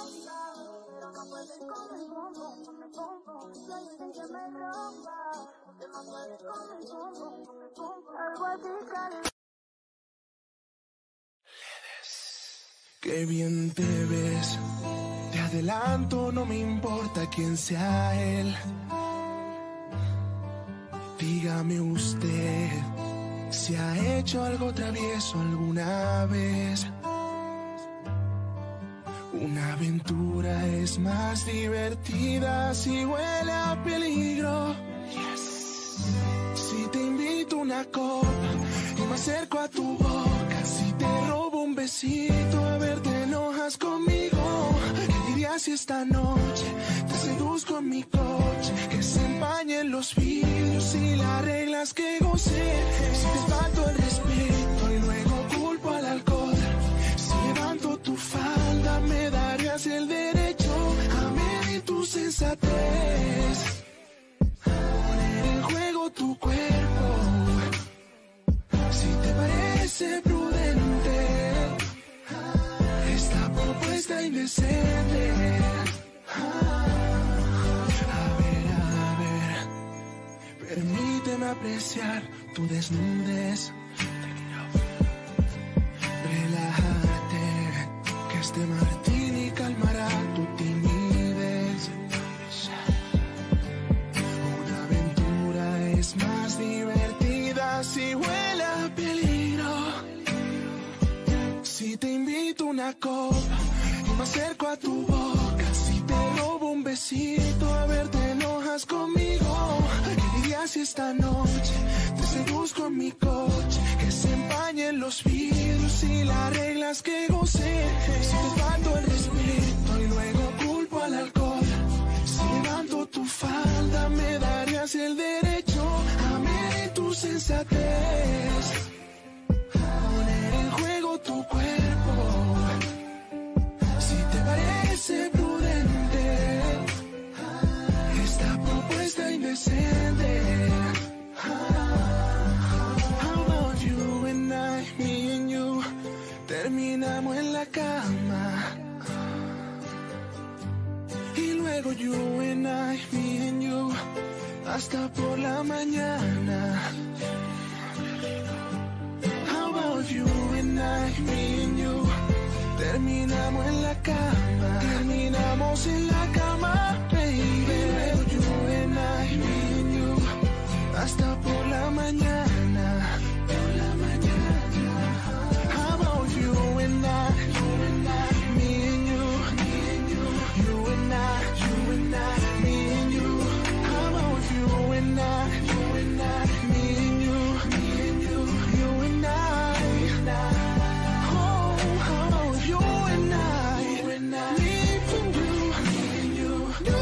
Qué bien te ves, te adelanto, no me importa quién sea él. Dígame usted si ha hecho algo travieso alguna vez. Una aventura es más divertida si huele a peligro. Si te invito una copa y me acerco a tu boca, si te robo un besito, a ver, te enojas conmigo. ¿Qué dirías si esta noche te seduzco en mi coche? Que se empañen los vidrios y las reglas que gocé. Si te falto el respeto y luego culpo al alcohol. Si levanto tu falda, me darías el derecho a medir tu sensatez. Poner en juego tu cuerpo, si te parece prudente, esta propuesta indecente. A ver, permíteme apreciar tu desnudez. Relájate, que este martini calmará tu timidez. Una aventura es más divertida si huele a peligro. Si te invito una copa y me acerco a tu boca, si te robo un besito, a ver, te enojas conmigo. ¿Qué dirías si esta noche te seduzco en mi coche? Que se empañen los vidrios y las reglas que gocé. Si te falto el respeto y luego culpo al alcohol. Si levanto tu falda, me darías el derecho a medir tu sensatez. Poner en juego tu cuerpo, si te parece prudente, esta propuesta indecente. and I, me and you, hasta por la mañana. How about you and I, me and you, terminamos en la cama, terminamos en la cama, baby. You and I, me and you, hasta por la mañana, por la mañana. How about you and I, me and you, you and I, me and you. How about you and I, me and you, you and I. Oh, how about you and I, me and you, you.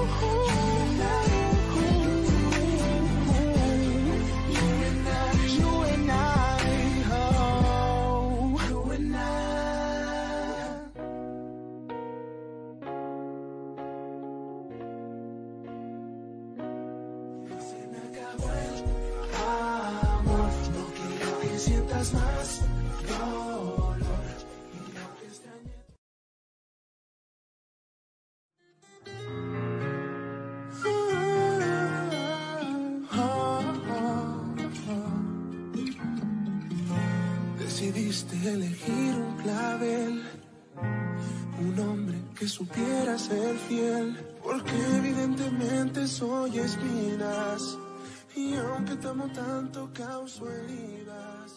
Sientas más dolor y aunque extrañes. Decidiste elegir un clavel, un hombre que supiera ser fiel, porque evidentemente soy espinas. Y aunque te amo tanto, causo heridas.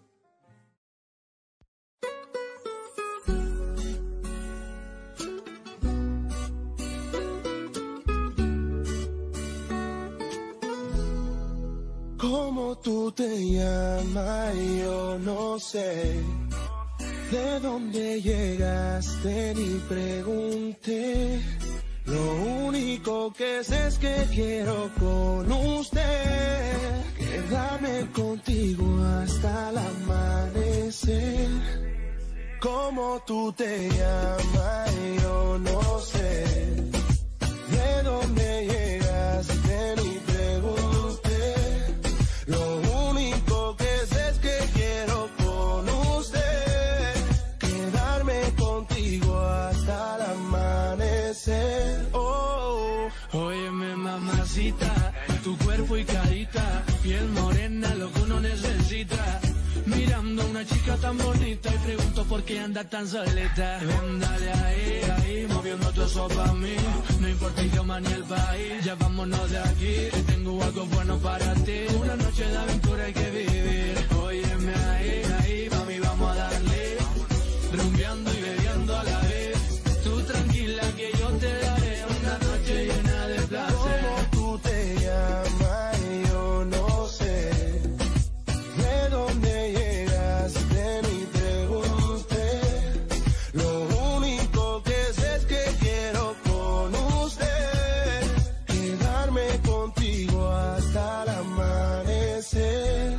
¿Cómo tú te llamas? Yo no sé. ¿De dónde llegaste? Ni pregunté. Lo único que sé es que quiero con usted quedarme contigo hasta el amanecer. ¿Cómo tú te llamas? Yo no sé. ¿De dónde llegaste? Ni pregunté. Lo único que sé es que quiero con usted quedarme contigo hasta el amanecer. Óyeme mamacita, tu cuerpo y carita, piel morena, lo que uno necesita. Mirando a una chica tan bonita y pregunto por qué anda tan solita. Ven, dale ahí, ahí, moviendo todo eso pa' mí. No importa el idioma ni el país, ya vámonos de aquí, que tengo algo bueno para ti. Una noche de aventura hay que vivir. Óyeme ahí, ahí, mami, vamos a darle. Rumbeando y bebiendo a la vez. Tú tranquila que yo te daré una noche llena de placer. ¿Cómo tú te llamas? Yo no sé. ¿De dónde llegaste? Ni pregunté. Lo único que sé es que quiero con usted quedarme contigo hasta el amanecer.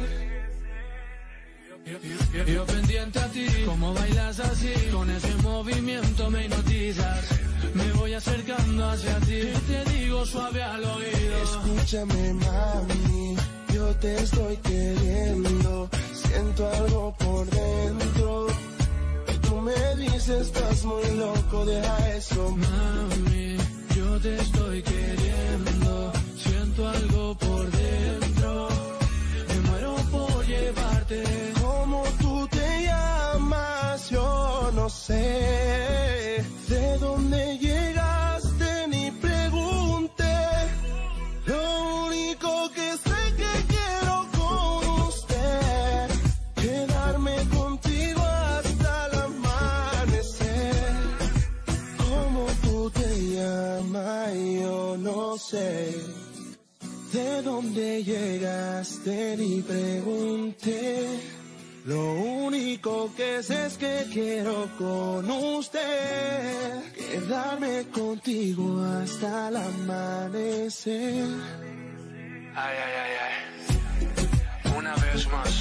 Yo pendiente a ti, como bailas así, con ese movimiento me hipnotizas. Me voy acercando hacia ti y te digo suave al oído. Escúchame mami, yo te estoy queriendo, siento algo por dentro. Y tú me dices estás muy loco, deja eso. Mami, yo te estoy queriendo, siento algo por dentro. Me muero por llevarte. ¿Cómo tú te llamas? Yo no sé. ¿De dónde llegaste? Ni pregunté. Lo único que sé que quiero con usted quedarme contigo hasta el amanecer. ¿Cómo tú te llamas? Yo no sé. ¿De dónde llegaste? Ni pregunté. Lo único que sé es que quiero con usted quedarme contigo hasta el amanecer. Ay, ay, ay, ay. Una vez más.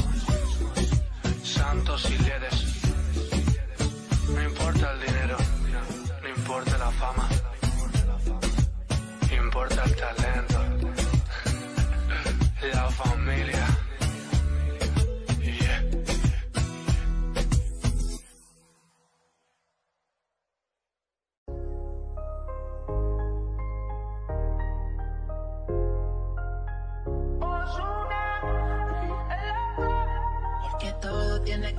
Santos y líderes. No importa el dinero, no importa la fama, importa el talento, la familia. Yeah.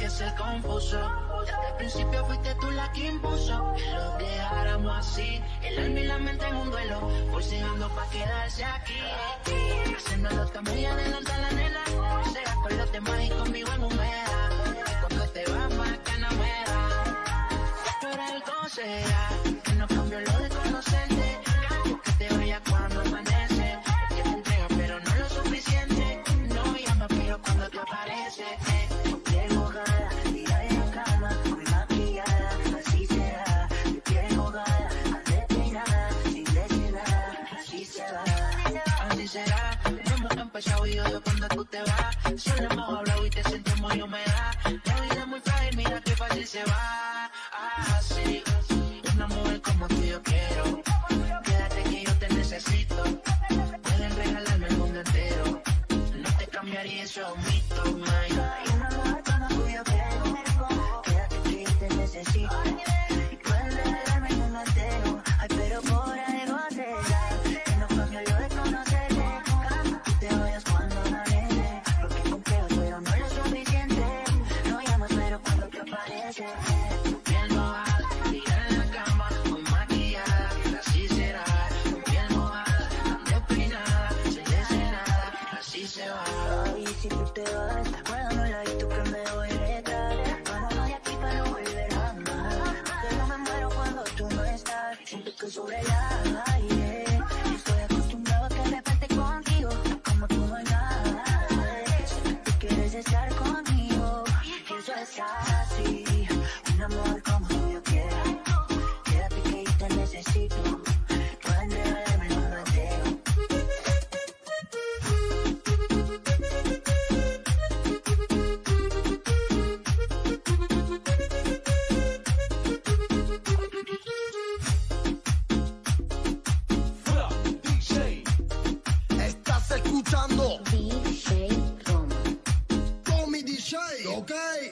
que ser confuso. Desde el principio fuiste tú la que impuso que lo dejáramos así. El alma y la mente en un duelo, forceando pa' quedarse aquí. Haciendo los cambios adelante a la nena. Sea con los demás y conmigo en humedad. Cuando te vas más que no me da. Pero algo será que no cambió lo de conocerte. Que te vayas cuando amanece. Que te entrega pero no lo suficiente. No me llama pero cuando te aparece. Piel mojada, tira en la cama, muy maquillada, así será. Mi piel mojada, despeinada, sin decir nada, así se va. Así será, no hemos empezado y yo cuando tú te vas. Solo hemos hablado y te siento muy humedad. La vida es muy frágil, mira qué fácil se va. Así, una mujer como tú yo quiero. Quédate que yo te necesito. Pueden regalarme el mundo entero. No te cambiaría eso, mito, my. Una mujer como tú yo quiero. Quédate que yo te necesito. Puedes regalarme el mundo entero. Ay, pero por algo será que no cambio lo de conocerte. Tú te vayas cuando amanece. Porque complejo pero no lo suficiente. No llamas pero cuando te aparece. Piel mojada, tira en la cama, muy maquillada, así será. Piel mojada, despeinada, sin decir nada, así se va. Ay, si tú te vas, guárdame la y tú que me voy detrás. Vámonos de aquí para no volver jamás. Porque yo me muero cuando tú no estás. Siento que sobre el aire. Yo estoy acostumbrado a que de repente contigo, como tú no hay nada. Siempre tú quieres estar conmigo. Y eso es así. Un amor como tú yo quiero. Quédate que yo te necesito. Pueden regalarme el mundo entero. Estás escuchando DJ Roma. Tommy DJ, ok.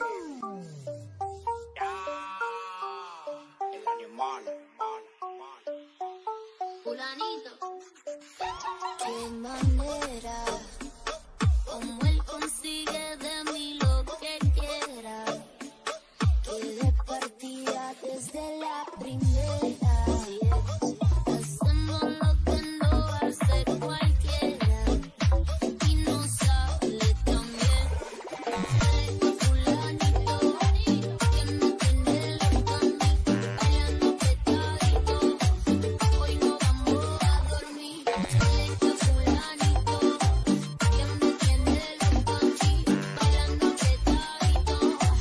Fulanito, qué manera, como él consigue de mí lo que quiera, que de partida desde la primera, hacemos lo que no hace cualquiera, y no sale tan bien. Fulanito, que me tiene loca a mí, bailando petadito. Hoy no vamos a dormir. Este fulanito que me tiene loca a mí, bailando petadito.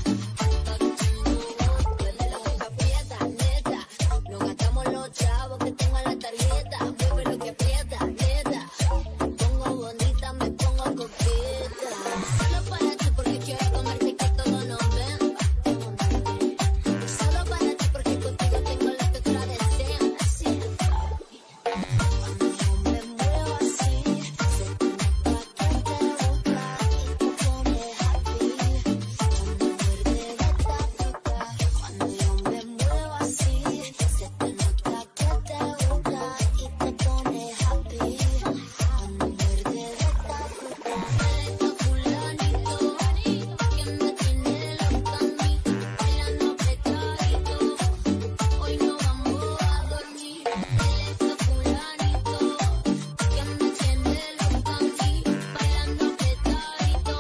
Duele la boca aprieta, neta. No gastamos los chavos que tengo en la tarjeta. Mueve lo que aprieta, neta. Me pongo bonita, me pongo coqueta. Solo para ti porque quiero comerte que todo nos ven. Solo para ti porque contigo tengo lo que otra desean. Así. Cuando yo me muevo así, se te nota que te gusta y te pone happy. Cuando muerde de esta fruta, cuando yo me muevo así, se te nota que te gusta y te pone happy. Cuando muerde de esta fruta, este fulanito que me tiene loca a mí, bailando petadito. Hoy no vamos a dormir. Este fulanito que me tiene loca a mí, bailando petadito.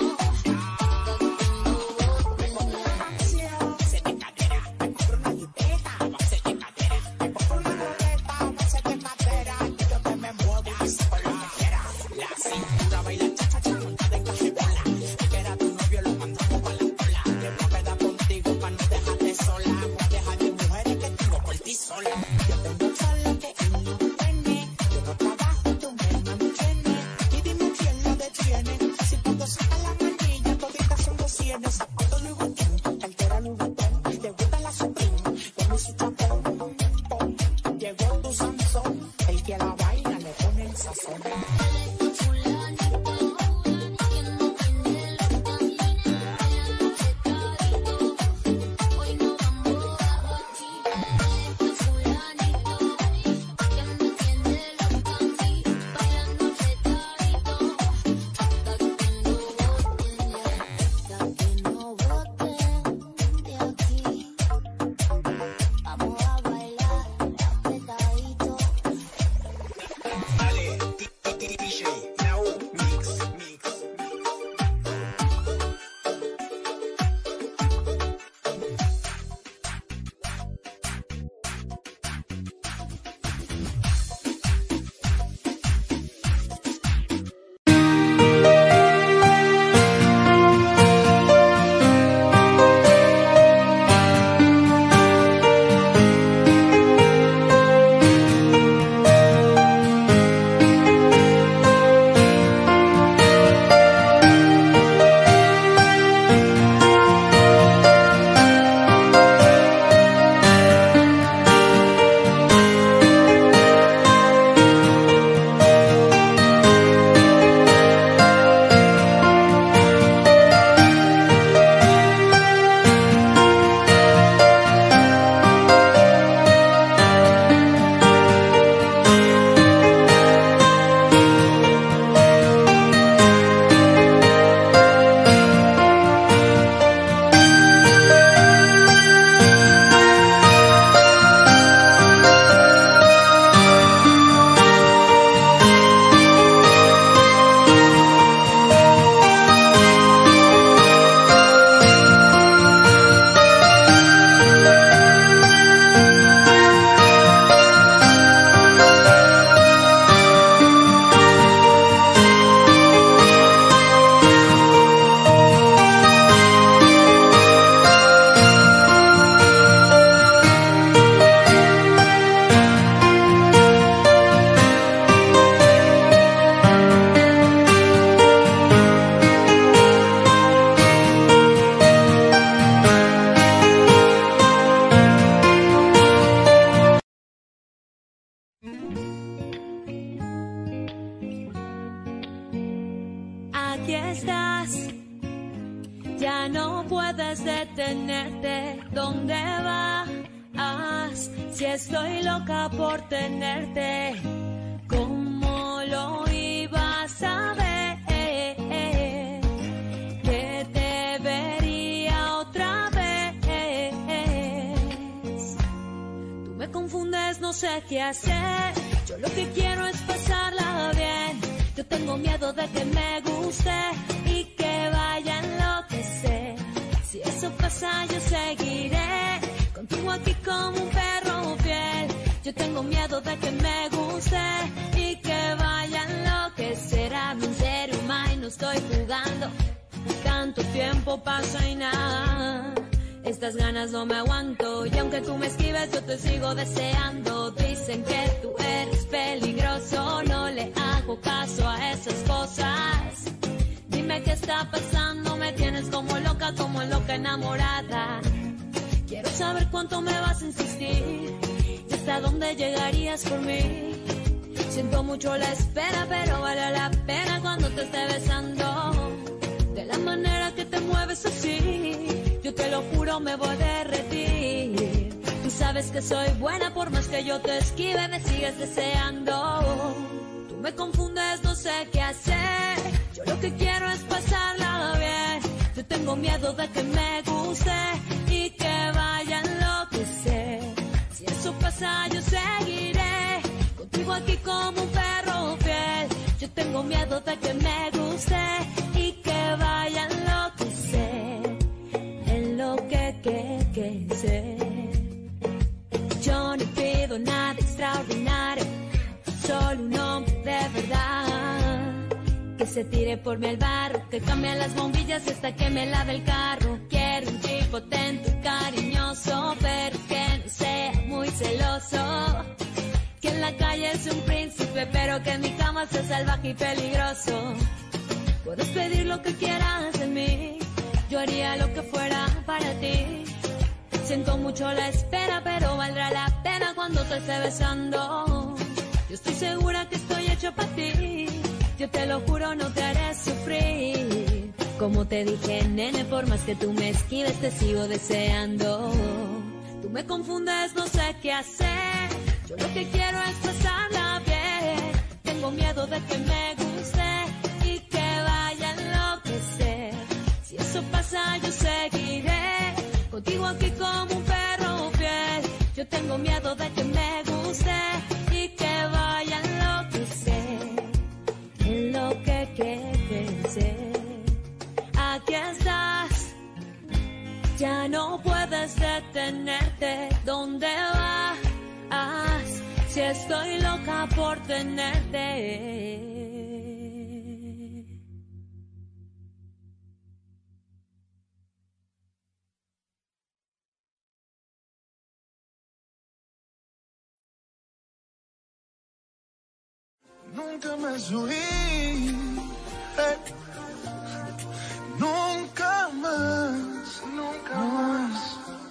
Base de cadera, me compro una jipeta. Base de cadera, me compro una roleta. Base de cadera, que yo que me muevo y saco lo que quiera. La cintura baila cha-cha-cha, montada en cajebola. El que era tu novio lo mandamos pa' la cola. Que me queda contigo pa' no dejarte sola. Deja de mujeres que tengo por ti sola. Yo tengo solo que él no tiene. Yo no trabajo, tú me mantienes. Y dime quién lo detiene. Si cuando saca la manilla, toditas son 200. Zapato Louis Vuitton, cartera Louis Vuitton. Te gusta la Supreme, con su chapón. Llegó tu Sansón, el que la baila le pone el sazón. Este fulanito que me tiene loca a mí, bailando petadito. Hoy no vamos a dormir. Este fulanito que me tiene loca a mí, bailando petadito. Hasta que no voten, hasta que no voten. aquí estás. Ya no puedes detenerte. ¿Dónde vas? Si estoy loca por tenerte, ¿cómo lo ibas a ver? Que te vería otra vez. Tú me confundes, no sé qué hacer. Yo lo que quiero es pasarla bien. Yo tengo miedo de que me guste y que vaya a enloquecer. Si eso pasa, yo seguiré contigo aquí como un perro fiel. Yo tengo miedo de que me guste y que vaya a enloquecer. Hablo en serio, y no estoy jugando. Tanto tiempo pasa y nada. Estas ganas no me aguanto. Y aunque tú me esquives, yo te sigo deseando. Dicen que tú eres peligroso. No le hago caso a esas cosas. Dime qué está pasando. Me tienes como loca enamorada. Quiero saber cuánto me vas a insistir y hasta dónde llegarías por mí. Siento mucho la espera, pero vale la pena cuando te esté besando. De la manera que te mueves así, yo te lo juro me voy a derretir. Tú sabes que soy buena, por más que yo te esquive, me sigues deseando. Tú me confundes, no sé qué hacer. Yo lo que quiero es pasarla bien. Yo tengo miedo de que me guste y que vaya a enloquecer. Si eso pasa, yo seguiré contigo aquí como un perro fiel. Yo tengo miedo de que me guste y que vaya a enloquecer. Enloquecer. Yo no pido nada extraordinario, solo un hombre de verdad. Que se tire por mí al barro, que cambie las bombillas hasta que me lave el carro. Quiero un tipo atento y cariñoso, pero que no sea muy celoso. Que en la calle es un príncipe, pero que en mi cama sea salvaje y peligroso. Puedes pedir lo que quieras de mí, yo haría lo que fuera para ti. Siento mucho la espera, pero valdrá la pena cuando te esté besando. Yo estoy segura que estoy hecha para ti. Yo te lo juro, no te haré sufrir. Como te dije, nene, por más que tú me esquives, te sigo deseando. Tú me confundes, no sé qué hacer. Yo lo que quiero es pasarla bien. Tengo miedo de que me guste y que vaya a enloquecer. Si eso pasa, yo seguiré contigo aquí como un perro fiel. Yo tengo miedo de que me guste y que vaya a enloquecer. En lo que quieres, aquí estás. Ya no puedes detenerte. ¿Dónde vas? Si estoy loca por tenerte. Nunca más subí, nunca más, nunca más.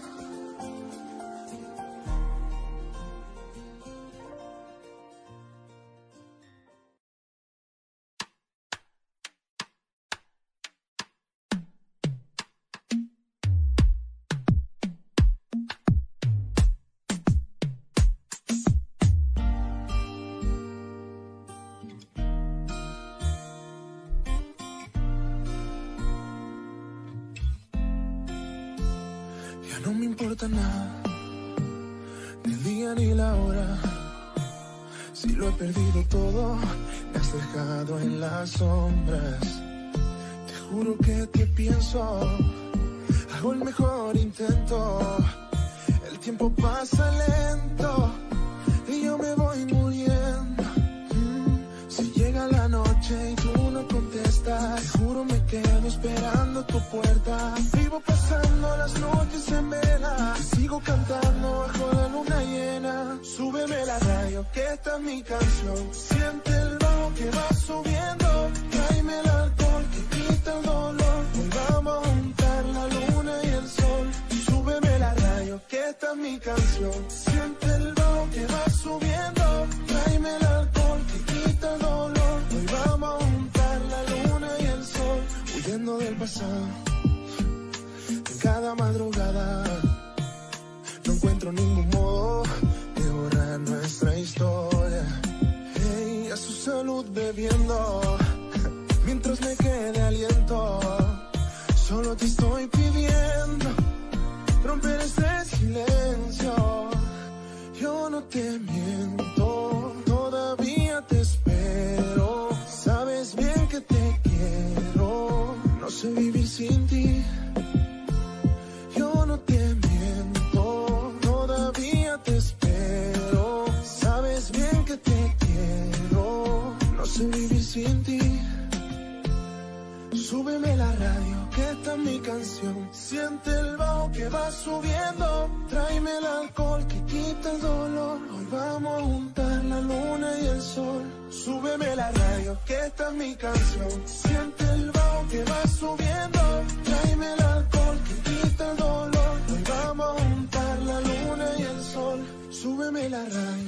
No me importa nada, ni el día ni la hora. Si lo he perdido todo, me has dejado en las sombras. Te juro que te pienso, hago el mejor intento. El tiempo pasa lento y yo me voy muriendo. Si llega la noche y tú no contestas, te juro me quedo esperando tu puerta. Vivo pasando las noches en vela, sigo cantando bajo la luna llena. Súbeme la radio que esta es mi canción. Siente el bajo que va subiendo, tráeme el alcohol que quita el dolor. Hoy vamos a juntar la luna y el sol. Súbeme la radio que esta es mi canción. Siente el bajo que va subiendo, tráeme el alcohol que quita el dolor. Hoy vamos a juntar la luna y el sol. salud bebiendo, mientras me quede aliento. Solo te estoy pidiendo romper este silencio. Yo no te miento, todavía te espero. Sabes bien que te quiero, no sé vivir sin ti. Yo no te miento, todavía te espero. Sabes bien que te quiero, no sé vivir sin ti. Súbeme la radio, que esta es mi canción. Siente el bajo que va subiendo. Tráeme el alcohol que quita el dolor. Hoy vamos a juntar la luna y el sol. Súbeme la radio, que esta es mi canción. Siente el bajo que va subiendo. Tráeme el alcohol que quita el dolor. Hoy vamos a juntar la luna y el sol. Súbeme la radio.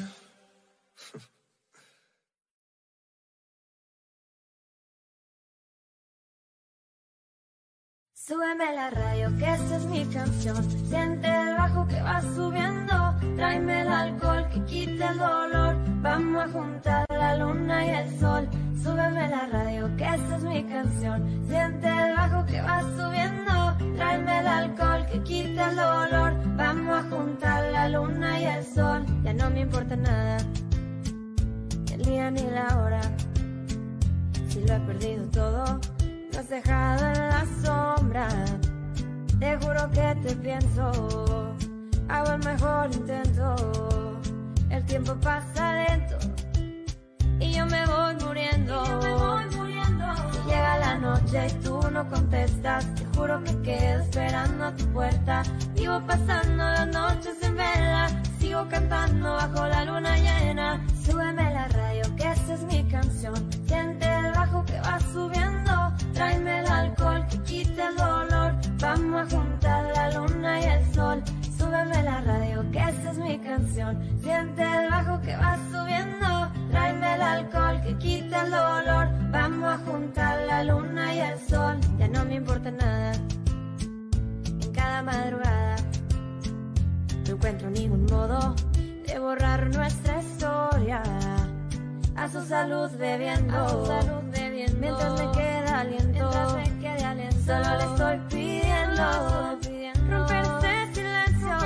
Súbeme la radio, que esta es mi canción. Siente el bajo que va subiendo. Tráeme el alcohol que quita el dolor. Vamos a juntar la luna y el sol. Súbeme la radio, que esta es mi canción. Siente el bajo que va subiendo. Tráeme el alcohol que quita el dolor. Vamos a juntar la luna y el sol. Ya no me importa nada, ni el día ni la hora. Si lo he perdido todo, me has dejado en la sombra. Te juro que te pienso, hago el mejor intento. El tiempo pasa lento y yo me voy muriendo. Si llega la noche y tú no contestas, te juro que quedo esperando a tu puerta. Vivo pasando las noches en vela, sigo cantando bajo la luna llena. Súbeme la radio, que esta es mi canción. Siente el bajo que va subiendo. Tráeme el alcohol que quita el dolor. Vamos a juntar la luna y el sol. Súbeme la radio, que esta es mi canción. Siente el bajo que va subiendo. Tráeme el alcohol que quita el dolor. Vamos a juntar la luna y el sol. Ya no me importa nada. En cada madrugada no encuentro ningún modo de borrar nuestra historia. A su salud bebiendo, mientras me queda aliento. Solo le estoy pidiendo romper este silencio.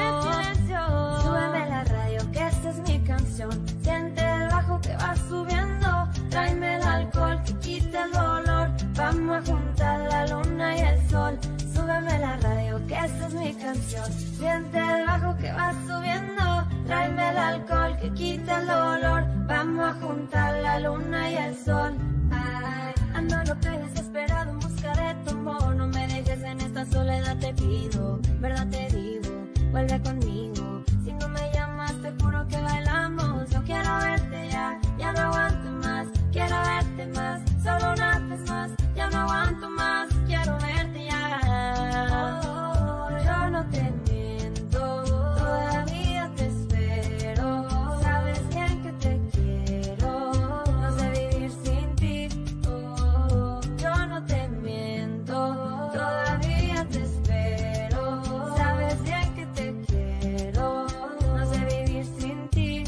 Súbeme la radio, que esta es mi canción. Siente el bajo que va subiendo. Tráeme el alcohol que quita el dolor. Vamos a juntar la luna y el sol. Súbeme la radio, que esta es mi canción. Siente el bajo que va subiendo. Tráeme el alcohol que quita el dolor. Vamos a juntar la luna y el sol. Ay, ando loca y desesperado en busca de tu amor. No me dejes en esta soledad, te pido. Verdad te digo, vuelve conmigo. Si no me llamas, te juro que bailamos. Yo quiero verte ya, ya no aguanto más. Quiero verte más, solo una vez más. Ya no aguanto más, quiero verte ya. Yo no te miento, todavía te espero. Sabes bien que te quiero, no sé vivir sin ti. Yo no te miento, todavía te espero. Sabes bien que te quiero, no sé vivir sin ti.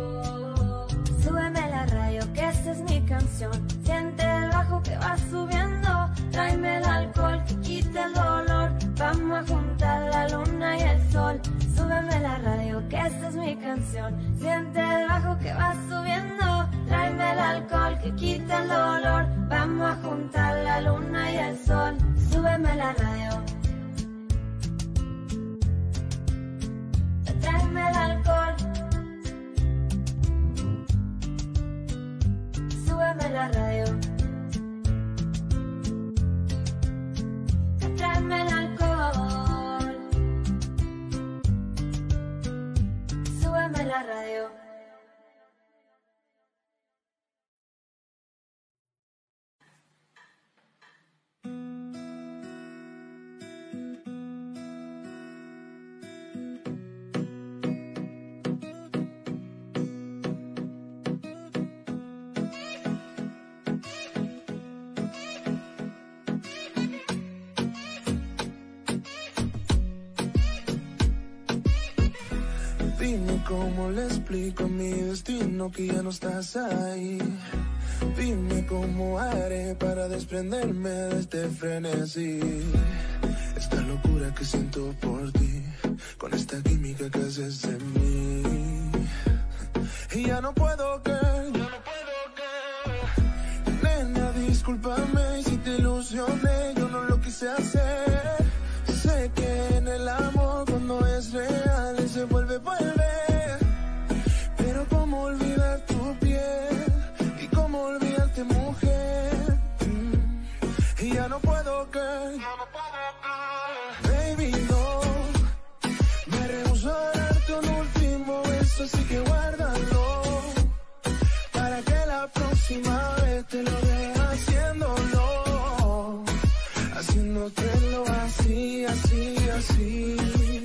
Súbeme la radio, que esta es mi canción. Siente el bajo que va subiendo. Tráeme el alcohol que quita el dolor. Vamos a juntar la luna y el sol. Súbeme la radio, que esta es mi canción. Siente el bajo que va subiendo. Tráeme el alcohol que quita el dolor. Vamos a juntar la luna y el sol. Súbeme la radio. Tráeme el alcohol. Súbeme la radio. Tráeme el alcohol. Súbeme la radio. Dime cómo le explico a mi destino que ya no estás ahí. cómo haré para desprenderme de este frenesí. Esta locura que siento por ti, con esta química que haces en mí. Y ya no puedo caer, nena, discúlpame si te ilusioné, yo no lo quise hacer. Sé que en el amor cuando es real se vuelve. Pero cómo olvidar tu piel y cómo olvidarte, mujer. Y ya no puedo caer, baby, no. Me rehúso a darte un último beso, así que guárdalo para que la próxima vez te lo vea haciéndolo, haciéndotelo así, así, así,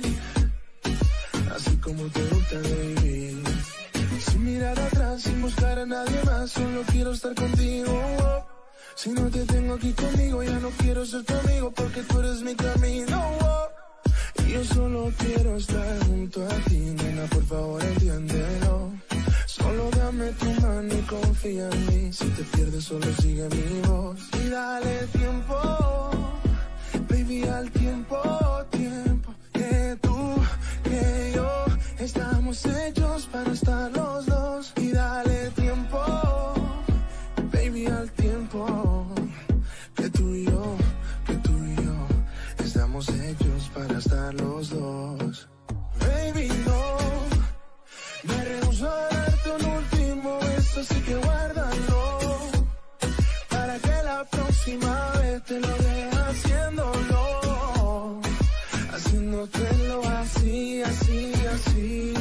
así como te gusta, baby. Sin mirar atrás, sin buscar a nadie más, solo quiero estar contigo. Si no te tengo aquí conmigo, ya no quiero ser tu amigo, porque tú eres mi camino. Y yo solo quiero estar junto a ti, nena, por favor entiéndelo. Solo dame tu mano y confía en mí. Si te pierdes, solo sigue mi voz. Y dale tiempo, baby, al tiempo, tiempo. Que tú, que yo, estamos hechos para estar los dos. Y dale tiempo, baby, al tiempo. Que tú y yo, estamos hechos para estar los dos. Baby, no, me rehúso a darte un último beso, así que guárdalo para que la próxima vez te lo vea haciéndolo, haciéndotelo así, así, así,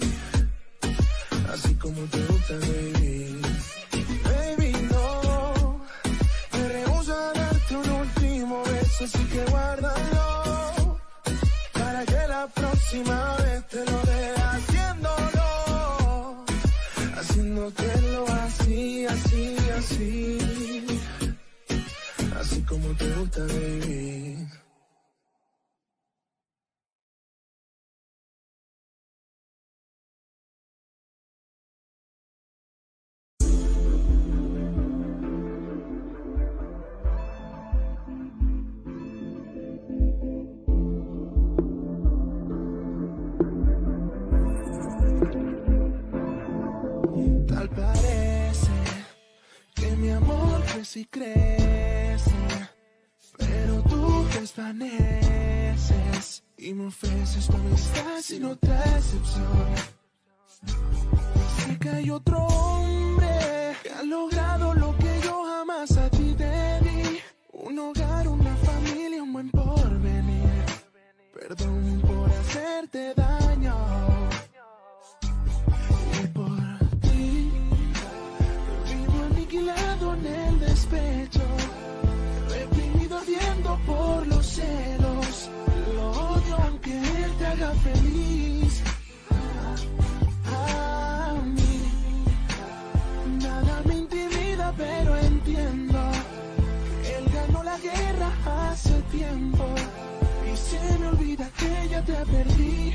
así como te gusta, baby. Baby, no, me rehúso a darte un último beso, así que guárdalo para que la próxima vez te lo vea haciéndolo, haciéndotelo así, así, así, así como te gusta, baby. Tal parece que mi amor crece y crece, pero tú desvaneces y me ofreces tu amistad sin otra excepción. Sé que hay otro hombre que ha logrado lo que yo jamás a ti te di. Un hogar, una familia, un buen porvenir. Perdón por hacerte daño. Y por ti vivo aniquilado en el despecho, reprimido ardiendo por los celos. Lo odio aunque él te haga feliz. A mí nada me intimida, pero entiendo. Él ganó la guerra hace tiempo y se me olvida que ya te perdí.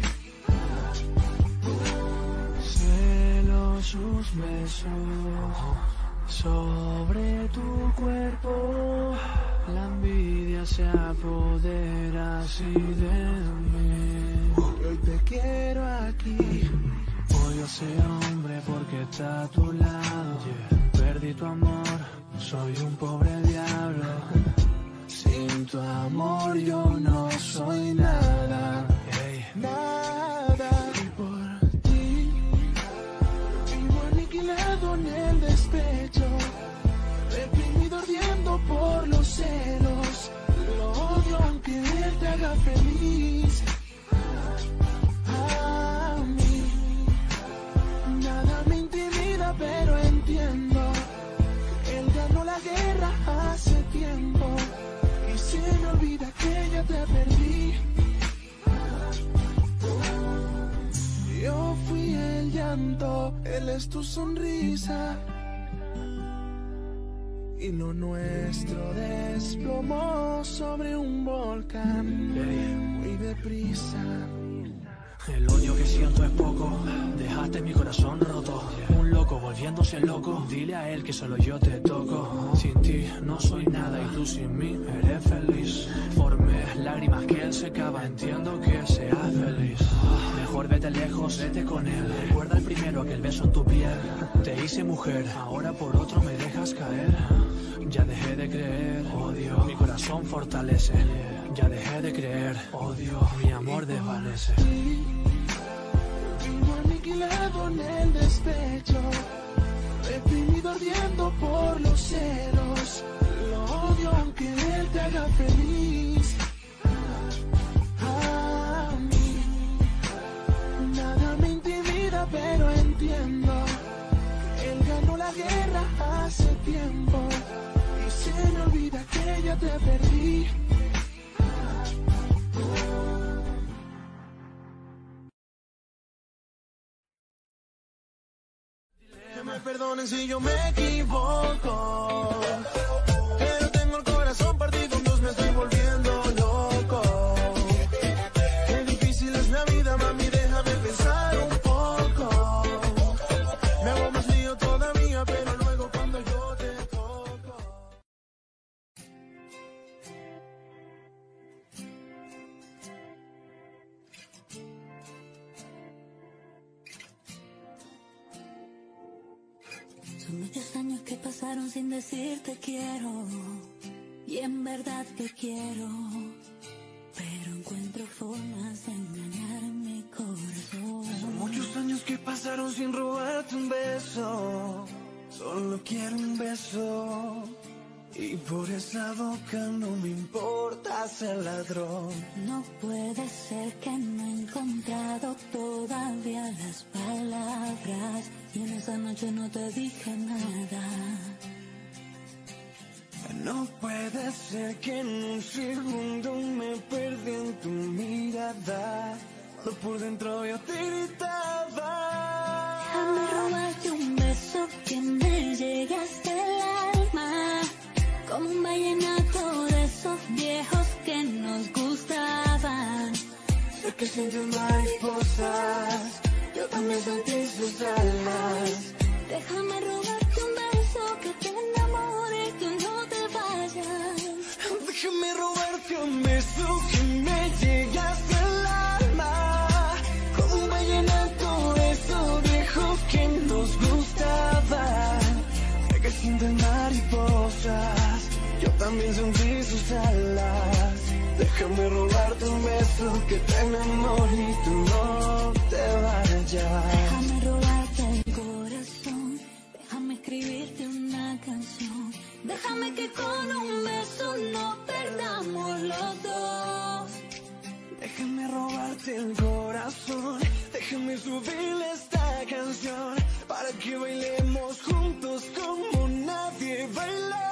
Celo sus besos sobre tu cuerpo. La envidia se apodera así de mí. Y hoy te quiero aquí. Odio ser hombre porque está a tu lado. Perdí tu amor, soy un pobre diablo. Sin tu amor yo no soy nada, nada. Y por ti vivo aniquilado en el despecho, reprimido ardiendo por los celos. Lo odio aunque él te haga feliz. A mí nada me intimida, pero entiendo. Él ganó la guerra hace tiempo y se me olvida que ya te perdí. Yo fui el llanto, él es tu sonrisa. Y lo nuestro desplomó sobre un volcán muy deprisa. El odio que siento es poco, dejaste mi corazón roto. Un loco volviéndose loco, dile a él que solo yo te toco. Sin ti no soy nada y tú sin mí eres feliz. Formé lágrimas que él secaba, entiendo que seas feliz. Mejor vete lejos, vete con él. Recuerda el primero, aquel beso en tu piel. Te hice mujer, ahora por otro me dejas caer. Ya dejé de creer, odio, mi corazón fortalece. Ya dejé de creer, odio, mi amor desvanece. Vivo aniquilado en el despecho, reprimido ardiendo por los celos. Lo odio aunque él te haga feliz. A mí nada me intimida, pero entiendo. Él ganó la guerra hace tiempo y se me olvida que ya te perdí. Que me perdonen si yo me equivoco, pero tengo el corazón partido en dos, me estoy volviendo loco. Qué difícil es la vida, mami, déjame pensar un poco. Me hago más lío todavía, pero luego cuando yo te toco. Son muchos años que pasaron sin decirte quiero, y en verdad que quiero, pero encuentro formas de engañar mi corazón. Son muchos años que pasaron sin robarte un beso, solo quiero un beso. Y por esa boca no me importa ser ladrón. No puede ser que no he encontrado todavía las palabras, y en esa noche no te dije nada. No puede ser que en un segundo me perdí en tu mirada, cuando por dentro yo te gritaba. Déjame robarte un beso que me llegue hasta el alma, como un vallenato de esos viejos que nos gustaban. Sé que sientes mariposas, yo también sentí sus alas. Déjame robarte un beso que te enamore y que no te vayas. Déjame robarte un beso que me llegue hasta el alma, como un vallenato de esos viejos que nos gustaban. Sé que sientes mariposas, yo también sentí sus alas. Déjame robarte un beso que te enamore y tú no te vayas. Déjame robarte el corazón, déjame escribirte una canción. Déjame que con un beso no perdamos los dos. Déjame robarte el corazón, déjame subirle esta canción, para que bailemos juntos como nadie bailó.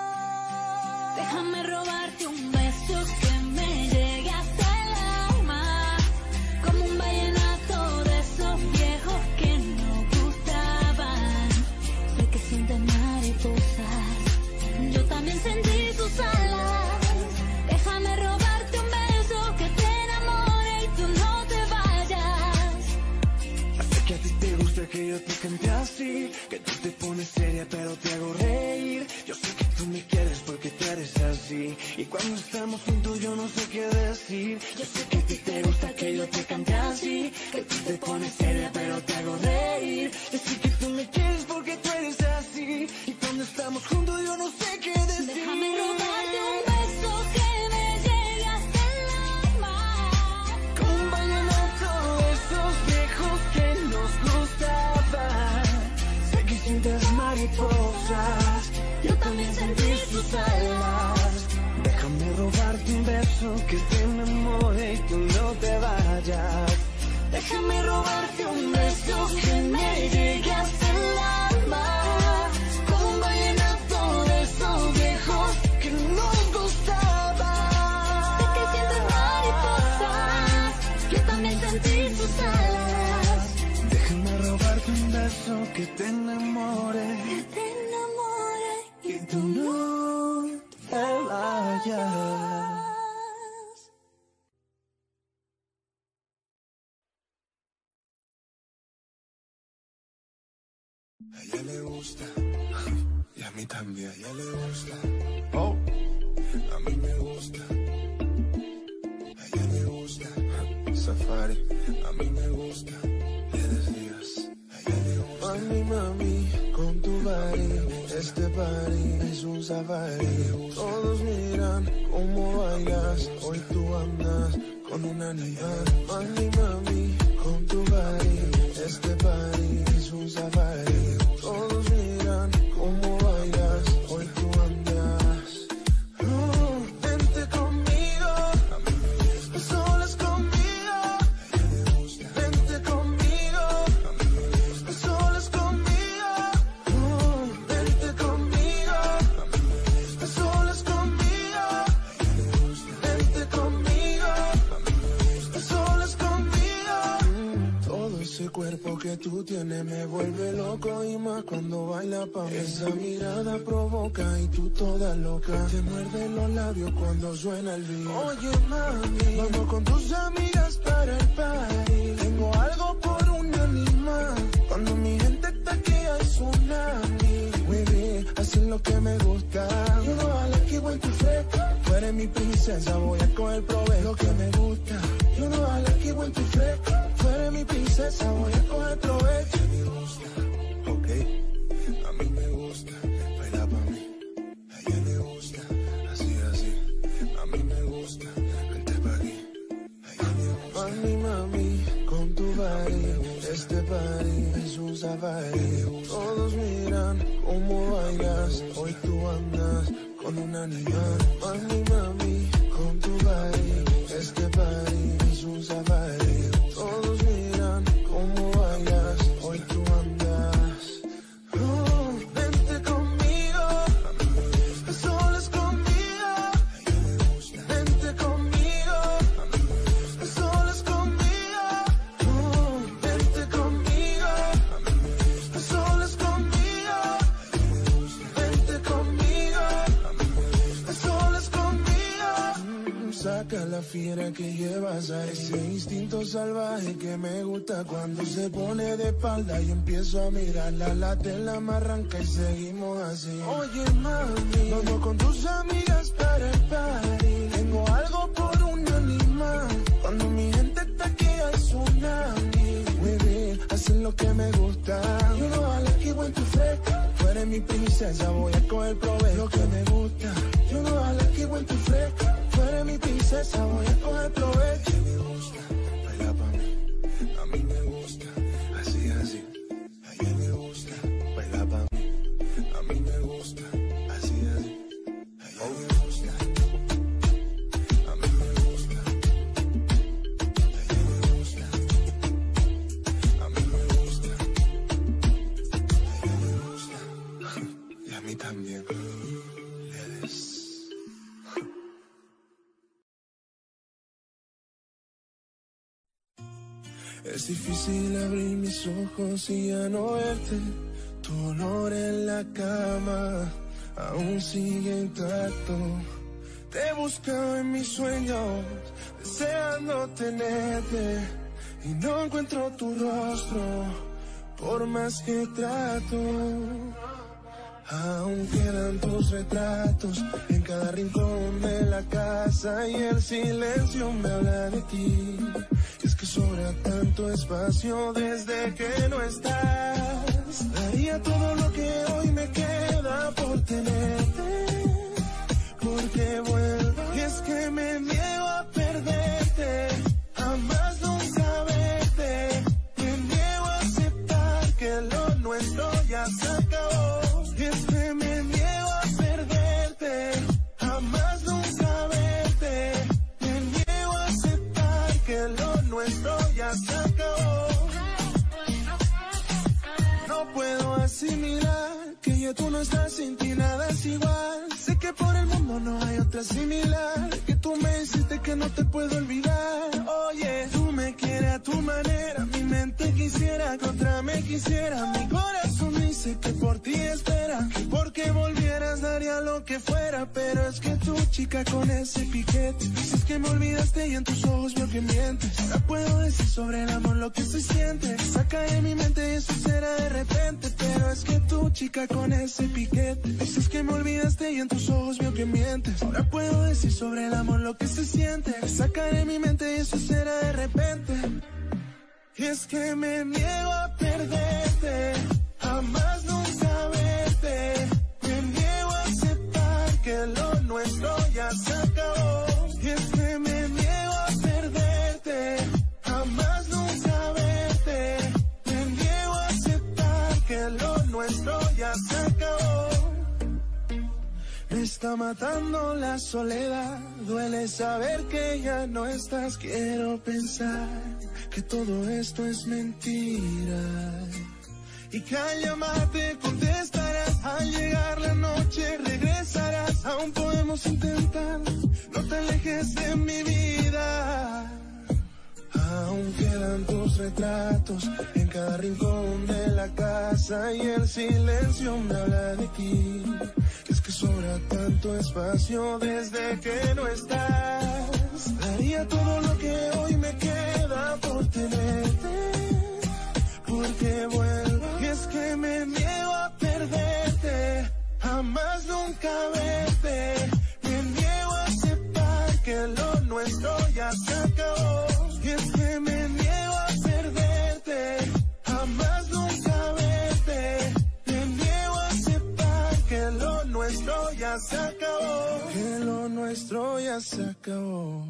Déjame robarte un beso que me llegue hasta el alma, como un vallenato de esos viejos que nos gustaban. Sé que sientes mariposas, yo también sentí sus alas. Déjame robarte un beso que te enamore y tú no te vayas. Sé que a ti te gusta que yo te cante así, que tú te pones seria pero te hago reír. Yo sé que tú me quieres porque tú eres así, y cuando estamos juntos yo no sé qué decir. Yo sé que a ti te gusta que yo te cante así, que tú te pones seria pero te hago reír. Yo sé que tú me quieres porque tú eres así, y cuando estamos juntos yo no sé qué decir. Déjame robarte un beso que me llegue hasta el alma, como un vallenato de esos viejos que nos gustaban. Sé que sientes mariposas, yo también sentí sus alas. Déjame robarte un beso que te enamore y tú no te vayas. Déjame robarte un beso que me llegue hasta el alma, como un vallenato de esos viejos que nos gustaban. sé que sientes mariposas, yo también sentí sus alas. Déjame robarte un beso que te enamore Que te enamore y tú no te vayas. gusta. Y a mí también, a ella le gusta. Oh, a mí me gusta. A ella le gusta. Safari, a mí me gusta. Le decías, a ella le gusta. Mami, mami, con tu body, este party es un safari. Todos miran cómo bailas, hoy tú andas con un animal. Mami, mami, con tu body, este party es un safari. Todos miran cómo bailas, hoy tú andas. Vente conmigo, solas conmigo. Vente conmigo, solas conmigo. Vente conmigo, solas conmigo. Vente conmigo, solas conmigo. Todo ese cuerpo que tú tienes me vuelve loco y más cuando baila pa' mí. Esa mirada provoca y tú toda loca. Te muerde los labios cuando suena el beat. Oye mami, vamos con tus amigas para el party. Tengo algo por un animal. Cuando mi gente está aquí hay tsunami. Baby, hacen lo que me gusta. You know I like it when tú fresca. Tú eres mi princesa, voy a coger provecho. Lo que me gusta. You know I like it when tú fresca. Tú eres mi princesa, voy a coger provecho. Ok, a mí me gusta, baila pa' mí. A ella le gusta, así, así. A mí me gusta, vente pa' aquí. A ella le gusta. Mami, mami, con tu body, este party es un safari. Todos miran cómo bailas, hoy tú andas con un animal. Mami, mami, con tu body, este party es un safari. Todos miran cómo bailas, hoy tú andas. Vente conmigo, solas conmigo. Vente conmigo, solas conmigo. Vente conmigo, solas conmigo. Vente conmigo, solas conmigo. Saca la fiera que llevas a ese instinto salvaje que me gusta cuando se pone de espalda y empiezo a mirarla, la tela me arranca y seguimos así. Oye mami, vamos con tus amigas para el party. Tengo algo por un animal. Cuando mi gente está aquí hay tsunami. Baby, hacen lo que me gusta. You know I like it when tú fresca. Tú eres mi princesa, voy a coger provecho. Lo que me gusta. You know I like it when tú fresca. Tú eres mi princesa, voy a coger provecho. A ella le gusta, baila pa' mí. A mí me gusta, así, así. A ella le gusta, baila pa' mí. A mí me gusta, así, así. A ella le gusta. A mí me gusta. A ella le gusta. A mí me gusta. A ella le gusta. Y a mí también. Eres. Es difícil abrir mis ojos y ya no verte. Tu olor en la cama aún sigue intacto. Te he buscado en mis sueños, deseando tenerte, y no encuentro tu rostro, por más que trato. Aún quedan tus retratos en cada rincón de la casa y el silencio me habla de ti. Y es que sobra tanto espacio desde que no estás. Daría todo lo que hoy me queda por tenerte, porque vuelvo. Y es que me niego a perderte, jamás nunca verte. Me niego a aceptar que lo nuestro ya se acabó. Y es que me niego a perderte, jamás nunca verte. Me niego a aceptar que lo nuestro ya se acabó. No puedo asimilar que ya tú no estás, sin ti nada es igual. Sé que por el mundo no hay otra similar, que tú me hiciste que no te puedo olvidar. Oye, tú me quieres a tu manera, mi mente quisiera que otra me quisiera. Mi corazón dice que por ti espera, que porque volvieras daría lo lo que fuera, pero es que tu chica con ese piquete. Dices que me olvidaste y en tus ojos veo que mientes. Ahora puedo decir sobre el amor lo que se siente. Saca de mi mente y eso será de repente. Pero es que tu chica con ese piquete. Dices que me olvidaste y en tus ojos veo que mientes. Ahora puedo decir sobre el amor lo que se siente. Saca de mi mente y eso será de repente. Y es que me niego a perderte, jamás nunca verte. Me niego a aceptar que lo nuestro ya se acabó. Y es que me niego a perderte, jamás nunca verte. Me niego a aceptar que lo nuestro ya se acabó. Me está matando la soledad, duele saber que ya no estás. Quiero pensar que todo esto es mentira y que al llamarte contestarás. Al llegar la noche regresarás. Aún podemos intentar, no te alejes de mi vida. Aún quedan tus retratos en cada rincón de la casa y el silencio me habla de ti. Es que sobra tanto espacio desde que no estás. Daría todo lo que hoy me queda por tenerte, porque vuelvo. Y es que me niego a perderte, jamás nunca verte. Me niego a aceptar que lo nuestro ya se acabó. Y es que me niego a perderte, jamás nunca verte. Me niego a aceptar que lo nuestro ya se acabó. Que lo nuestro ya se acabó.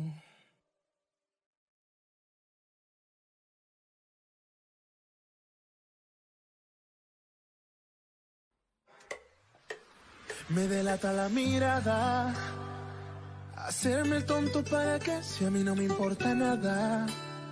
Me delata la mirada, hacerme el tonto para que si a mí no me importa nada.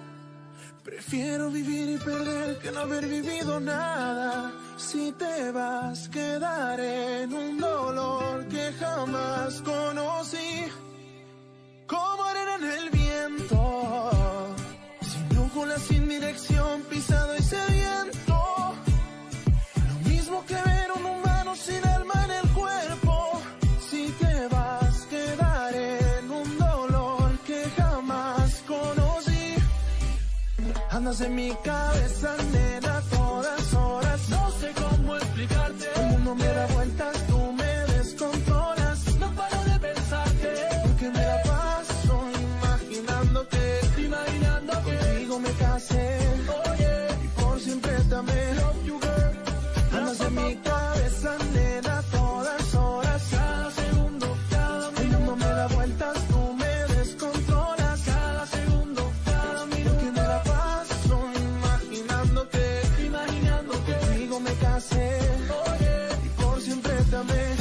Prefiero vivir y perder que no haber vivido nada. Si te vas, quedaré en un dolor que jamás conocí. Como arena en el viento, sin brújula, sin dirección, pisado y sediento. Lo mismo que ver un humano sin alma en el cuerpo. Si te vas, quedaré en un dolor que jamás conocí. Andas en mi cabeza, nena, a todas horas. No sé cómo explicarte. El mundo me da vueltas, tú me descontrolas. No paro de pensarte, porque me la paso imaginándote. Imaginando que contigo me casé. Oye, y por siempre te amé. Love you, girl. Andas en mi cabeza, nena, a todas horas. Cada segundo, cada minuto. El mundo me da vueltas, tú me descontrolas. Cada segundo, cada minuto. Porque me la paso imaginándote. Imaginando que contigo me casé. Oye, y por siempre te amé.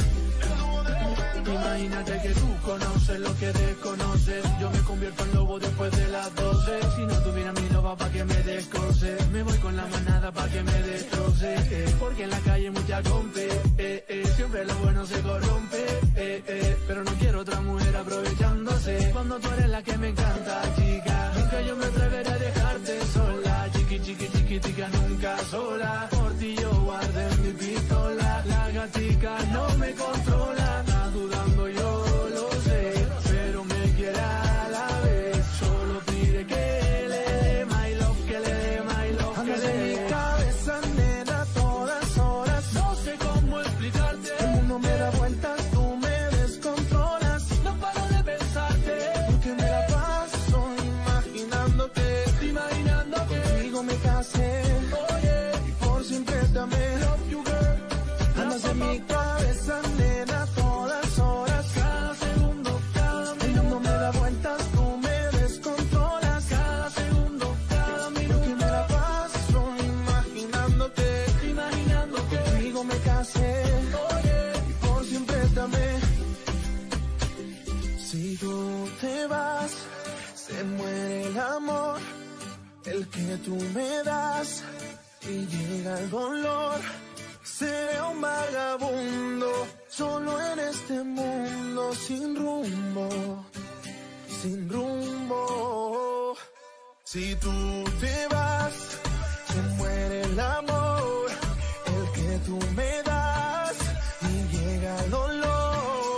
Imagínate que tú conoces lo que desconoces. Yo me convierto en lobo después de las 12. Si no tuviera mi loba pa' que me descoce. Me voy con la manada pa' que me destroce. Porque en la calle mucha compe. Siempre lo bueno se corrompe. Pero no quiero otra mujer aprovechándose. Cuando tú eres la que me encanta, chica. Nunca yo me atreveré a dejarte sola. Chiqui, chiqui, chiquitica, nunca sola. Por ti yo guardé mi pistola. La gatica no me controla. Estás dudando, yo lo sé. Pero me quiere a la vez. Solo pide que le dé my love, que le dé my love. Andas en mi cabeza, nena, a todas horas. No sé cómo explicarte. El mundo me da vueltas, tú me descontrolas. No paro de pensarte, porque me la paso imaginándote. Imaginando que contigo me casé. Oye, y por siempre te amé. Love you, girl. Andas en mi cabeza, nena, a todas horas. Cada segundo, cada minuto. El mundo me da vueltas, tú me descontrolas. Cada segundo, cada minuto. Porque me la paso imaginándote. Imaginando que contigo me casé. Oye, y por siempre te amé. Si tú te vas, se muere el amor, el que tú me das, y llega el dolor. Seré un vagabundo, solo en este mundo, sin rumbo, sin rumbo. Si tú te vas, se muere el amor, el que tú me das, y llega el dolor.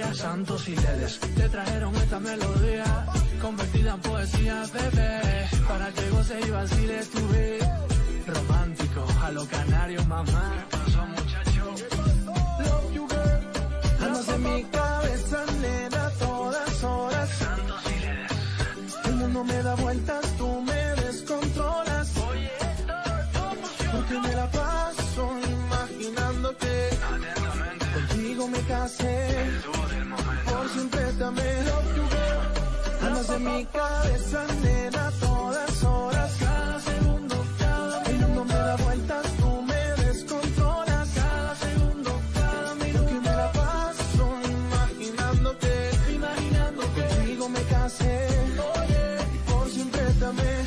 santos y ledes te trajeron esta melodía convertida en poesía, bebé, para que goces y vaciles tu vida. Romántico, a los canarios, mamá. ¿Qué pasó, muchacho? Love you, girl. Andas en mi cabeza, nena, a todas horas. Santos y ledes. El mundo me da vueltas, tú me descontrolas. Oye, porque me la paso imaginándote. Atentamente. Contigo me casé. Por siempre te amé. Love you, girl. Andas en mi cabeza, nena, a todas horas. Cada segundo, el mundo me da vueltas, tú me descontrolas. Cada segundo, cada minuto que me la paso imaginándote. Contigo me casé. Y por siempre te amé.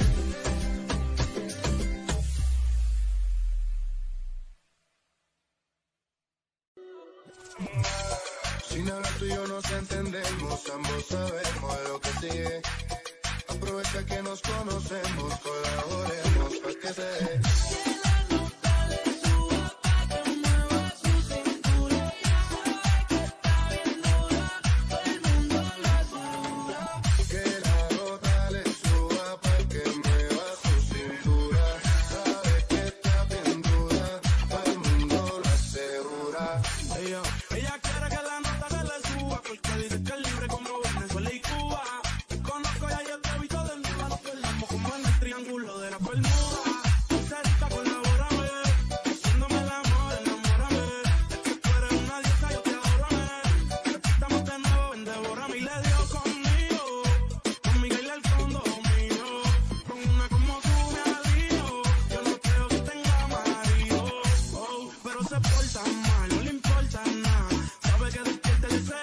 Sin hablar tú y yo nos entendemos, ambos sabemos lo que sigue. Aprovecha que nos conocemos, colaboremos para que se dé. Que la gota le suba para que mueva su cintura. Sabe que está bien dura, para el mundo lo asegura. Ella quiere que la nota se le suba, porque dice que es libre como Venezuela y Cuba. Te conozco ya, yo te he visto de nuevo, nos perdamos como en el triángulo de la Bermuda. Cerita, colabórame, haciéndome el amor, enamórame. Es que tú eres una diosa, yo te adoro, estamos de nuevo, ven, devórame. Y le dio conmigo, con Miguel al fondo mío. Con una como tú me alío, yo no creo que tenga marido. Oh, pero se porta mal, no le importa nada. Sabe que despierta el deseo.